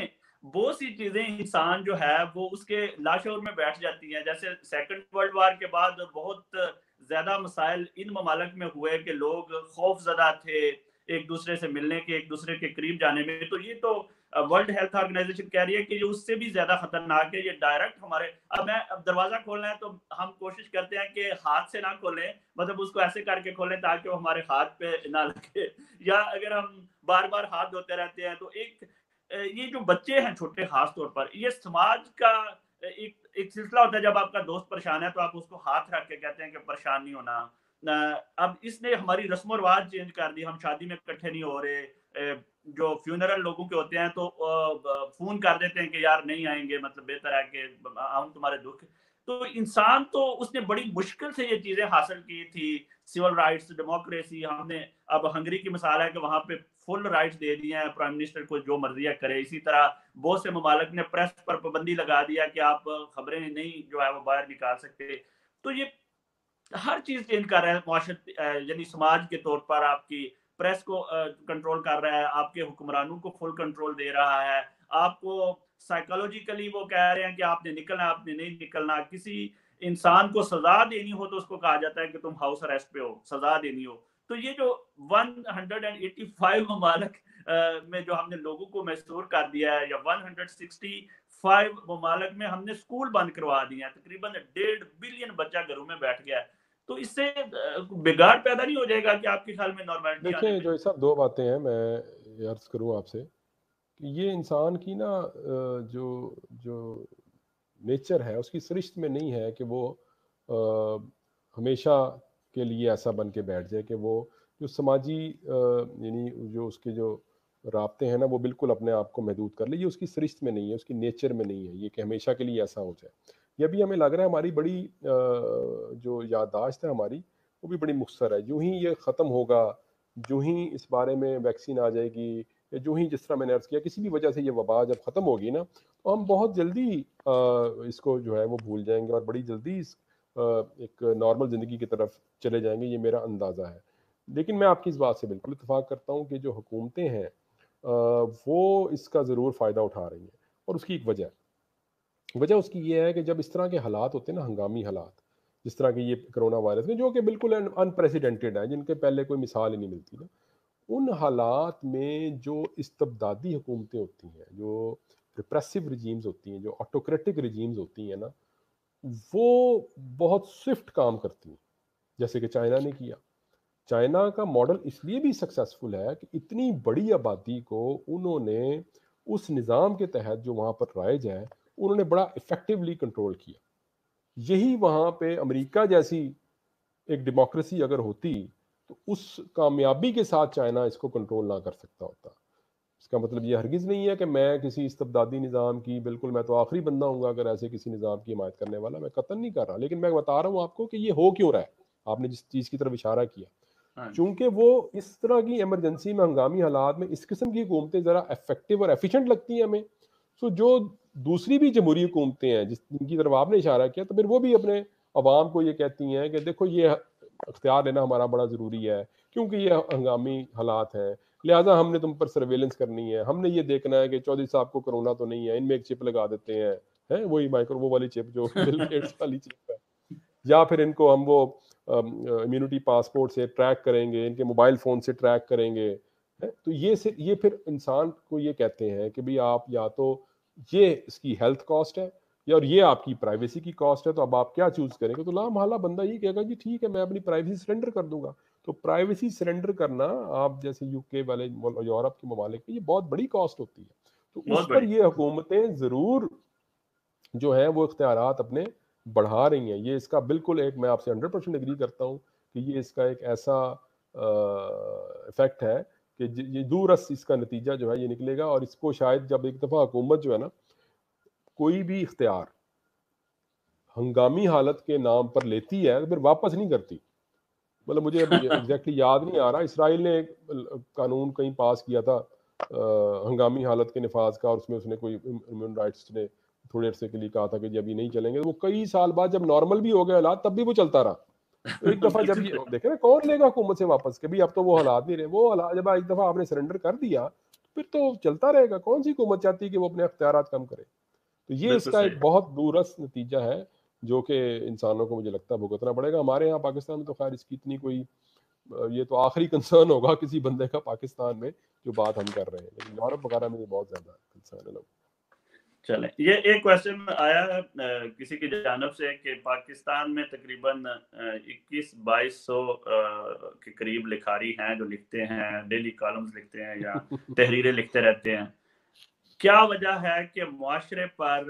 بہت سی چیزیں انسان جو ہے وہ اس کے لاشعور میں بیٹھ جاتی ہیں. جیسے سیکنڈ ورلڈ وار کے بعد بہت زیادہ مسائل ان ممالک میں ہوئے کہ لوگ خوف زدہ تھے ایک دوسرے سے ملنے کے, ایک دوسرے کے قریب جانے میں. تو یہ تو ورلڈ ہیلتھ آرگنائزیشن کہہ رہی ہے کہ یہ اس سے بھی زیادہ خطرناک ہے. یہ ڈائریکٹ ہمارے, اب میں اب دروازہ کھولنا ہے تو ہم کوشش کرتے ہیں کہ ہاتھ سے نہ کھولیں, مطلب اس کو ایسے کر کے کھولیں تاکہ وہ ہمارے ہاتھ پہ نہ لگے, یا اگر ہم بار بار ہاتھ دھوتے رہتے ہیں تو ایک یہ جو بچے ہیں چھوٹے خاص طور پر, یہ سماج کا ایک ایک سلسلہ ہوتا ہے. جب آپ کا دوست پریشان ہے تو آپ اس کو ہاتھ رکھ کے کہتے ہیں کہ پریشان نہیں ہونا. اب اس نے ہماری رسم و رواج چینج کر دی. ہم شادی میں اکٹھے نہیں ہو رہے, جو فیونرل لوگوں کے ہوتے ہیں تو فون کر دیتے ہیں کہ یار نہیں آئیں گے, مطلب بہتر ہے کہ ہم تمہارے دکھ. تو انسان تو اس نے بڑی مشکل سے یہ چیزیں حاصل کی تھی, سول رائٹس, ڈیموکریسی. ہم نے اب ہنگری کی مثال ہے کہ وہاں پہ فل رائٹس دے دیے ہیں, پرائم منسٹر کو جو مرضی کرے. اسی طرح بہت سے ممالک نے پریس پر پابندی لگا دیا کہ آپ خبریں نہیں جو ہے وہ باہر نکال سکتے. تو یہ ہر چیز چینج کر رہا ہے معاشرت, یعنی سماج کے طور پر آپ کی پریس کو کنٹرول کر رہا ہے, آپ کے حکمرانوں کو فل کنٹرول دے رہا ہے. آپ کو سائیکولوجیکلی وہ کہہ رہے ہیں کہ آپ نے نکلنا, آپ نے نہیں نکلنا. کسی انسان کو سزا دینی ہو تو اس کو کہا جاتا ہے کہ تم ہاؤس اریسٹ پہ ہو, سزا دینی ہو. تو یہ جو ایک سو پچاسی ممالک میں جو ہم نے لوگوں کو محصور کر دیا ہے, یا ایک سو پچاس ممالک میں ہم نے سکول بند کروا دیا ہے, تقریباً ڈیڑھ بلین بچہ گھروں میں بیٹھ گیا ہے. تو اس سے بگاڑ پیدا نہیں ہو جائے گا کہ آپ کے خیال میں نارملٹی آنے دیکھیں میں؟ جو سب دو باتیں ہیں میں عرض کروں آپ سے کہ یہ انسان کی نا جو جو نیچر ہے اس کی سرشت میں نہیں ہے کہ وہ ہمیشہ کے لیے ایسا بن کے بیٹھ جائے کہ وہ جو سماجی یعنی جو اس کے جو رابطے ہیں نا وہ بالکل اپنے آپ کو محدود کر لے. یہ اس کی سرشت میں نہیں ہے, اس کی نیچر میں نہیں ہے یہ کہ ہمیشہ کے لیے ایسا ہو جائے. یہ بھی ہمیں لگ رہا ہے ہماری بڑی جو یادداشت ہے ہماری وہ بھی بڑی مختصر ہے. جو ہی یہ ختم ہوگا, جو ہی اس بارے میں ویکسین آ جائے گی, یا جو ہی جس طرح میں نے عرض کیا کسی بھی وجہ سے یہ وبا جب ختم ہوگی نا تو ہم بہت جلدی اس کو جو ہے وہ بھول جائیں گے اور بڑی جلدی ایک نارمل زندگی کی طرف چلے جائیں گے. یہ میرا اندازہ ہے. لیکن میں آپ کی اس بات سے بالکل اتفاق کرتا ہوں کہ جو حکومتیں ہیں وہ اس کا ضرور فائدہ اٹھا رہی ہیں, اور اس کی ایک وجہ وجہ اس کی یہ ہے کہ جب اس طرح کے حالات ہوتے ہیں نا, ہنگامی حالات جس طرح کہ یہ کرونا وائرس میں جو کہ بالکل انپریسیڈنٹڈ ہیں, جن کے پہلے کوئی مثال ہی نہیں ملتی نا, ان حالات میں جو استبدادی حکومتیں ہوتی ہیں, جو ریپریسو رجیمز ہوتی ہیں, جو آٹوکریٹک رجیمز ہوتی ہیں نا, وہ بہت سوئفٹ کام کرتی ہیں. جیسے کہ چائنا نے کیا. چائنا کا ماڈل اس لیے بھی سکسیسفل ہے کہ اتنی بڑی آبادی کو انہوں نے اس نظام کے تحت جو وہاں پر رائج ہے انہوں نے بڑا افیکٹولی کنٹرول کیا. یہی وہاں پہ امریکہ جیسی ایک ڈیموکریسی اگر ہوتی تو اس کامیابی کے ساتھ چائنا اس کو کنٹرول نہ کر سکتا ہوتا. اس کا مطلب یہ ہرگز نہیں ہے کہ میں کسی استبدادی نظام کی, بالکل میں تو آخری بندہ ہوں گا اگر ایسے کسی نظام کی حمایت کرنے والا, میں قطعاً نہیں کر رہا. لیکن میں بتا رہا ہوں آپ کو کہ یہ ہو کیوں رہا ہے. آپ نے جس چیز کی طرف اشارہ کیا, چونکہ وہ اس طرح کی ایمرجنسی میں, ہنگامی حالات میں اس قسم کی حکومتیں ذرا افیکٹو اور ایفیشینٹ لگتی ہیں ہمیں. سو جو دوسری بھی جمہوری حکومتیں ہیں جس کی طرف آپ نے اشارہ کیا, تو پھر وہ بھی اپنے عوام کو یہ کہتی ہیں کہ دیکھو یہ اختیار لینا ہمارا بڑا ضروری ہے کیونکہ یہ ہنگامی حالات ہیں, لہٰذا ہم نے تم پر سرویلنس کرنی ہے, ہم نے یہ دیکھنا ہے کہ چودھری صاحب کو کرونا تو نہیں ہے, ان میں ایک چپ لگا دیتے ہیں, ہے وہی مائکرو وہ والی چپ جو بل گیٹس والی چپ ہے, یا پھر ان کو ہم وہ امیونٹی پاسپورٹ سے ٹریک کریں گے, ان کے موبائل فون سے ٹریک کریں گے. تو یہ سے یہ پھر انسان کو یہ کہتے ہیں کہ بھئی آپ یا تو یہ اس کی ہیلتھ کاسٹ ہے یا اور یہ آپ کی پرائیویسی کی کاسٹ ہے, تو اب آپ کیا چوز کریں گے. تو لا محالہ بندہ یہ کہے گا جی ٹھیک ہے میں اپنی پرائیویسی سرنڈر کر دوں گا. تو پرائیویسی سرنڈر کرنا آپ جیسے یو کے والے یورپ کے ممالک میں یہ بہت بڑی کاسٹ ہوتی ہے. تو اس پر یہ حکومتیں ضرور جو ہیں وہ اختیارات اپنے بڑھا رہی ہیں. یہ اس کا بالکل ایک, میں آپ سے ہنڈریڈ پرسینٹ اگری کرتا ہوں کہ یہ اس کا ایک ایسا افیکٹ ہے کہ یہ دور اس اس کا نتیجہ جو ہے یہ نکلے گا. اور اس کو شاید جب ایک دفعہ حکومت جو ہے نا کوئی بھی اختیار ہنگامی حالت کے نام پر لیتی ہے تو پھر واپس نہیں کرتی. مطلب مجھے اب ایگزیکٹلی یاد نہیں آ رہا, اسرائیل نے ایک قانون کہیں پاس کیا تھا ہنگامی حالت کے نفاذ کا, اور اس میں اس نے کوئی ہیومن رائٹس نے تھوڑے عرصے کے لیے کہا تھا کہ جی ابھی نہیں چلیں گے. وہ کئی سال بعد جب نارمل بھی ہو گئے حالات تب بھی وہ چلتا رہا. ایک دفعہ جب یہ دیکھیں نا کون لے گا حکومت سے واپس کہ بھی اب تو وہ حالات نہیں رہے. وہ حالات جب ایک دفعہ آپ نے سرنڈر کر دیا پھر تو چلتا رہے گا. کون سی حکومت چاہتی ہے کہ وہ اپنے اختیارات کم کرے؟ تو یہ اس بالکل کا ایک صحیح. بہت دورس نتیجہ ہے جو کہ انسانوں کو مجھے لگتا ہے بھگتنا پڑے گا. ہمارے یہاں پاکستان میں تو خیر اس کی اتنی کوئی, یہ تو آخری کنسرن ہوگا کسی بندے کا پاکستان میں جو بات ہم کر رہے ہیں, لیکن یورپ وغیرہ میں یہ بہت زیادہ کنسرن ہے لوگ. چلیں, یہ ایک کویشچن آیا ہے کسی کی جانب سے کہ پاکستان میں تقریباً اکیس بائیس سو کے قریب لکھاری ہیں جو لکھتے ہیں, ڈیلی کالمز لکھتے ہیں یا تحریریں لکھتے رہتے ہیں. کیا وجہ ہے کہ معاشرے پر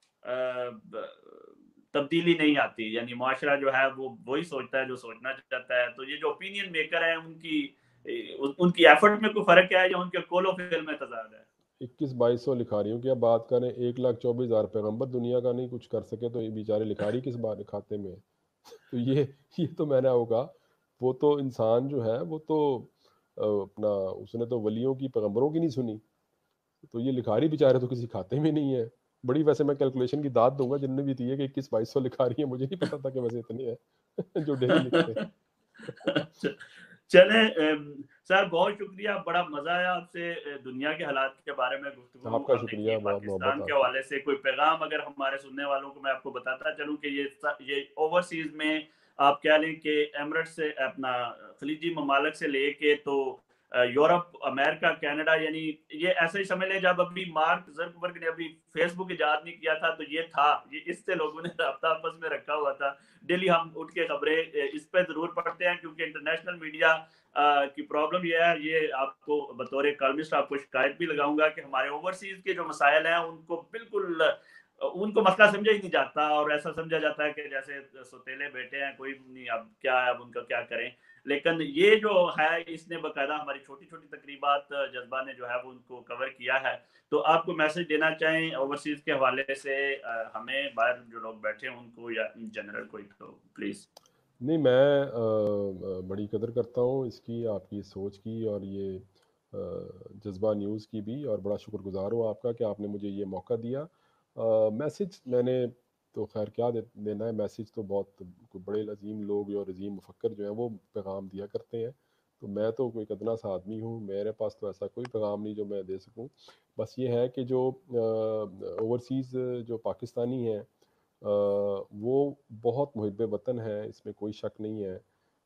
تبدیلی نہیں آتی؟ یعنی معاشرہ جو ہے وہ وہی سوچتا ہے جو سوچنا چاہتا ہے. تو یہ جو اوپینین میکر ہیں ان کی ان کی ایفرٹ میں کوئی فرق ہے یا ان کے قول و فعل میں تضاد ہے؟ اکیس بائیس سو لکھاریوں کی اب بات کریں, ایک لاکھ چوبیس ہزار پیغمبر دنیا کا نہیں کچھ کر سکے تو یہ بیچارے لکھاری کس بات کھاتے میں. تو یہ یہ تو میں نے ہوگا, وہ تو انسان جو ہے وہ تو اپنا اس نے تو ولیوں کی پیغمبروں کی نہیں سنی, تو یہ لکھاری بیچارے تو کسی کھاتے میں نہیں ہے. بڑی ویسے میں کیلکولیشن کی داد دوں گا جن نے بھی دی ہے کہ اکیس بائیس سو لکھاری ہیں, مجھے نہیں پتا تھا کہ ویسے اتنے ہیں جو ڈیلی لکھتے ہیں. چلیں سر, بہت شکریہ, بڑا مزہ آیا آپ سے دنیا کے حالات کے بارے میں گفتگو آپ کا ہم نے شکریہ, کی. بہت محبت پاکستان کے آپ کی. حوالے سے کوئی پیغام اگر ہمارے سننے والوں کو میں آپ کو بتاتا چلوں کہ یہ یہ اوورسیز میں آپ کہہ لیں کہ ایمریٹ سے, اپنا خلیجی ممالک سے لے کے تو یورپ, امریکہ, کینیڈا, یعنی یہ ایسا ہی سمجھ لیں جب ابھی مارک زکربرگ نے ابھی فیس بک ایجاد نہیں کیا تھا تو یہ تھا, یہ اس سے لوگوں نے رابطہ آپس میں رکھا ہوا تھا. ڈیلی ہم اٹھ کے خبریں اس پہ ضرور پڑھتے ہیں کیونکہ انٹرنیشنل میڈیا کی پرابلم یہ ہے. یہ آپ کو بطور کالمسٹ آپ کو شکایت بھی لگاؤں گا کہ ہمارے اوورسیز کے جو مسائل ہیں ان کو بالکل ان کو مسئلہ سمجھا ہی نہیں جاتا, اور ایسا سمجھا جاتا ہے کہ جیسے سوتیلے بیٹے ہیں, کوئی نہیں, اب کیا ہے, اب ان کا کیا کریں. لیکن یہ جو ہے اس نے باقاعدہ ہماری چھوٹی چھوٹی تقریبات جذبہ نے جو ہے وہ ان کو کور کیا ہے. تو آپ کو میسج دینا چاہیں اوورسیز کے حوالے سے ہمیں, باہر جو لوگ بیٹھے ہیں ان کو یا جنرل کوئی, تو پلیز. نہیں, میں بڑی قدر کرتا ہوں اس کی, آپ کی سوچ کی اور یہ جذبہ نیوز کی بھی, اور بڑا شکر گزار ہوں آپ کا کہ آپ نے مجھے یہ موقع دیا. میسج میں نے تو خیر کیا دینا ہے, میسج تو بہت بڑے عظیم لوگ اور عظیم مفکر جو ہیں وہ پیغام دیا کرتے ہیں, تو میں تو کوئی ادنا سا آدمی ہوں, میرے پاس تو ایسا کوئی پیغام نہیں جو میں دے سکوں. بس یہ ہے کہ جو اوورسیز جو پاکستانی ہیں وہ بہت محب وطن ہے, اس میں کوئی شک نہیں ہے.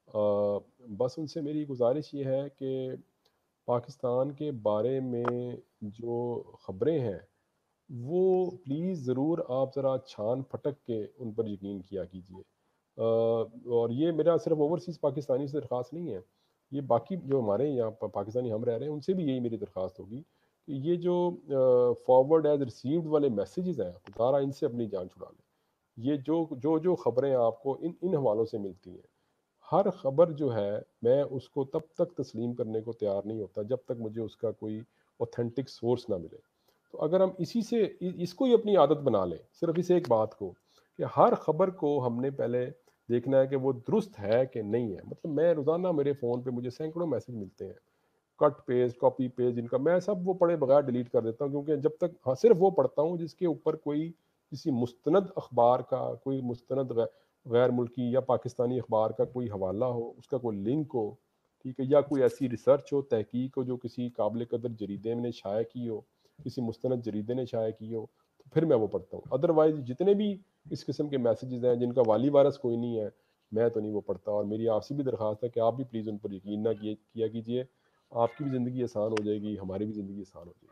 بس ان سے میری گزارش یہ ہے کہ پاکستان کے بارے میں جو خبریں ہیں وہ پلیز ضرور آپ ذرا چھان پھٹک کے ان پر یقین کیا کیجیے. اور یہ میرا صرف اوورسیز پاکستانی سے درخواست نہیں ہے, یہ باقی جو ہمارے یہاں پاکستانی ہم رہ رہے ہیں ان سے بھی یہی میری درخواست ہوگی کہ یہ جو فارورڈ ایز ریسیوڈ والے میسیجز ہیں خدا ان سے اپنی جان چھڑا لیں. یہ جو جو جو خبریں آپ کو ان ان حوالوں سے ملتی ہیں, ہر خبر جو ہے میں اس کو تب تک تسلیم کرنے کو تیار نہیں ہوتا جب تک مجھے اس کا کوئی اوتھینٹک سورس نہ ملے. تو اگر ہم اسی سے اس کو ہی اپنی عادت بنا لیں, صرف اس ایک بات کو کہ ہر خبر کو ہم نے پہلے دیکھنا ہے کہ وہ درست ہے کہ نہیں ہے. مطلب میں روزانہ میرے فون پہ مجھے سینکڑوں میسج ملتے ہیں, کٹ پیسٹ کاپی پیسٹ, ان کا میں سب وہ پڑھے بغیر ڈیلیٹ کر دیتا ہوں, کیونکہ جب تک ہاں صرف وہ پڑھتا ہوں جس کے اوپر کوئی کسی مستند اخبار کا, کوئی مستند غیر ملکی یا پاکستانی اخبار کا کوئی حوالہ ہو, اس کا کوئی لنک ہو, ٹھیک ہے, یا کوئی ایسی ریسرچ ہو, تحقیق ہو جو کسی قابل قدر جریدے نے شائع کی ہو, کسی مستند جریدے نے شائع کی ہو, تو پھر میں وہ پڑھتا ہوں. ادروائز جتنے بھی اس قسم کے میسیجز ہیں جن کا والی وارث کوئی نہیں ہے, میں تو نہیں وہ پڑھتا. اور میری آپ سے بھی درخواست ہے کہ آپ بھی پلیز ان پر یقین نہ کیا کیجیے. آپ کی بھی زندگی آسان ہو جائے گی, ہماری بھی زندگی آسان ہو جائے گی.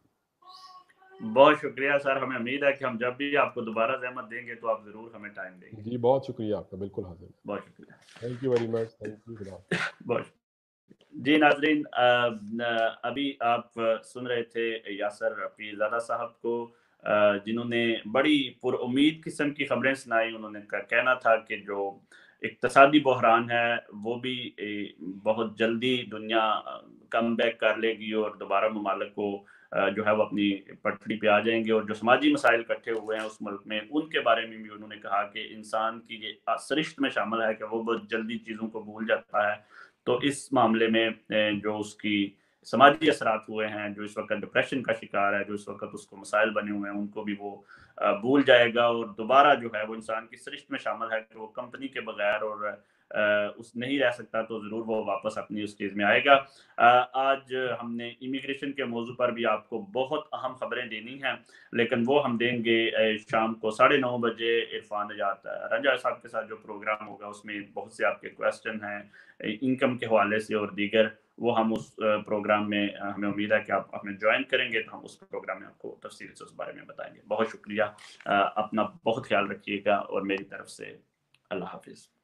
بہت شکریہ سر, ہمیں امید ہے کہ ہم جب بھی آپ کو دوبارہ زحمت دیں گے تو آپ ضرور ہمیں ٹائم دیں گے. جی بہت شکریہ آپ کا, بالکل حاضر. بہت شکریہ, thank you very much, thank you, خدا حافظ. بہت جی ناظرین, ابھی آپ سن رہے تھے یاسر پیرزادہ صاحب کو, جنہوں نے بڑی پر امید قسم کی خبریں سنائی. انہوں نے کہنا تھا کہ جو اقتصادی بحران ہے وہ بھی بہت جلدی دنیا کم بیک کر لے گی اور دوبارہ ممالک کو جو ہے وہ اپنی پٹڑی پہ آ جائیں گے, اور جو سماجی مسائل اکٹھے ہوئے ہیں اس ملک میں ان کے بارے میں بھی انہوں نے کہا کہ انسان کی یہ سرشت میں شامل ہے کہ وہ بہت جلدی چیزوں کو بھول جاتا ہے. تو اس معاملے میں جو اس کی سماجی اثرات ہوئے ہیں, جو اس وقت ڈپریشن کا شکار ہے, جو اس وقت اس کو مسائل بنے ہوئے ہیں, ان کو بھی وہ بھول جائے گا, اور دوبارہ جو ہے وہ انسان کی سرشت میں شامل ہے کہ وہ کمپنی کے بغیر اور اس نہیں رہ سکتا تو ضرور وہ واپس اپنی اس چیز میں آئے گا۔ آج ہم نے امیگریشن کے موضوع پر بھی آپ کو بہت اہم خبریں دینی ہیں، لیکن وہ ہم دیں گے شام کو ساڑھے نو بجے عرفان نجات رنجا صاحب کے ساتھ جو پروگرام ہوگا، اس میں بہت سے آپ کے کویسچن ہیں انکم کے حوالے سے اور دیگر، وہ ہم اس پروگرام میں ہمیں امید ہے کہ آپ ہمیں جوائن کریں گے تو ہم اس پروگرام میں آپ کو تفصیل سے اس بارے میں بتائیں گے۔ بہت شکریہ، اپنا بہت خیال رکھیے گا، اور میری طرف سے اللہ حافظ۔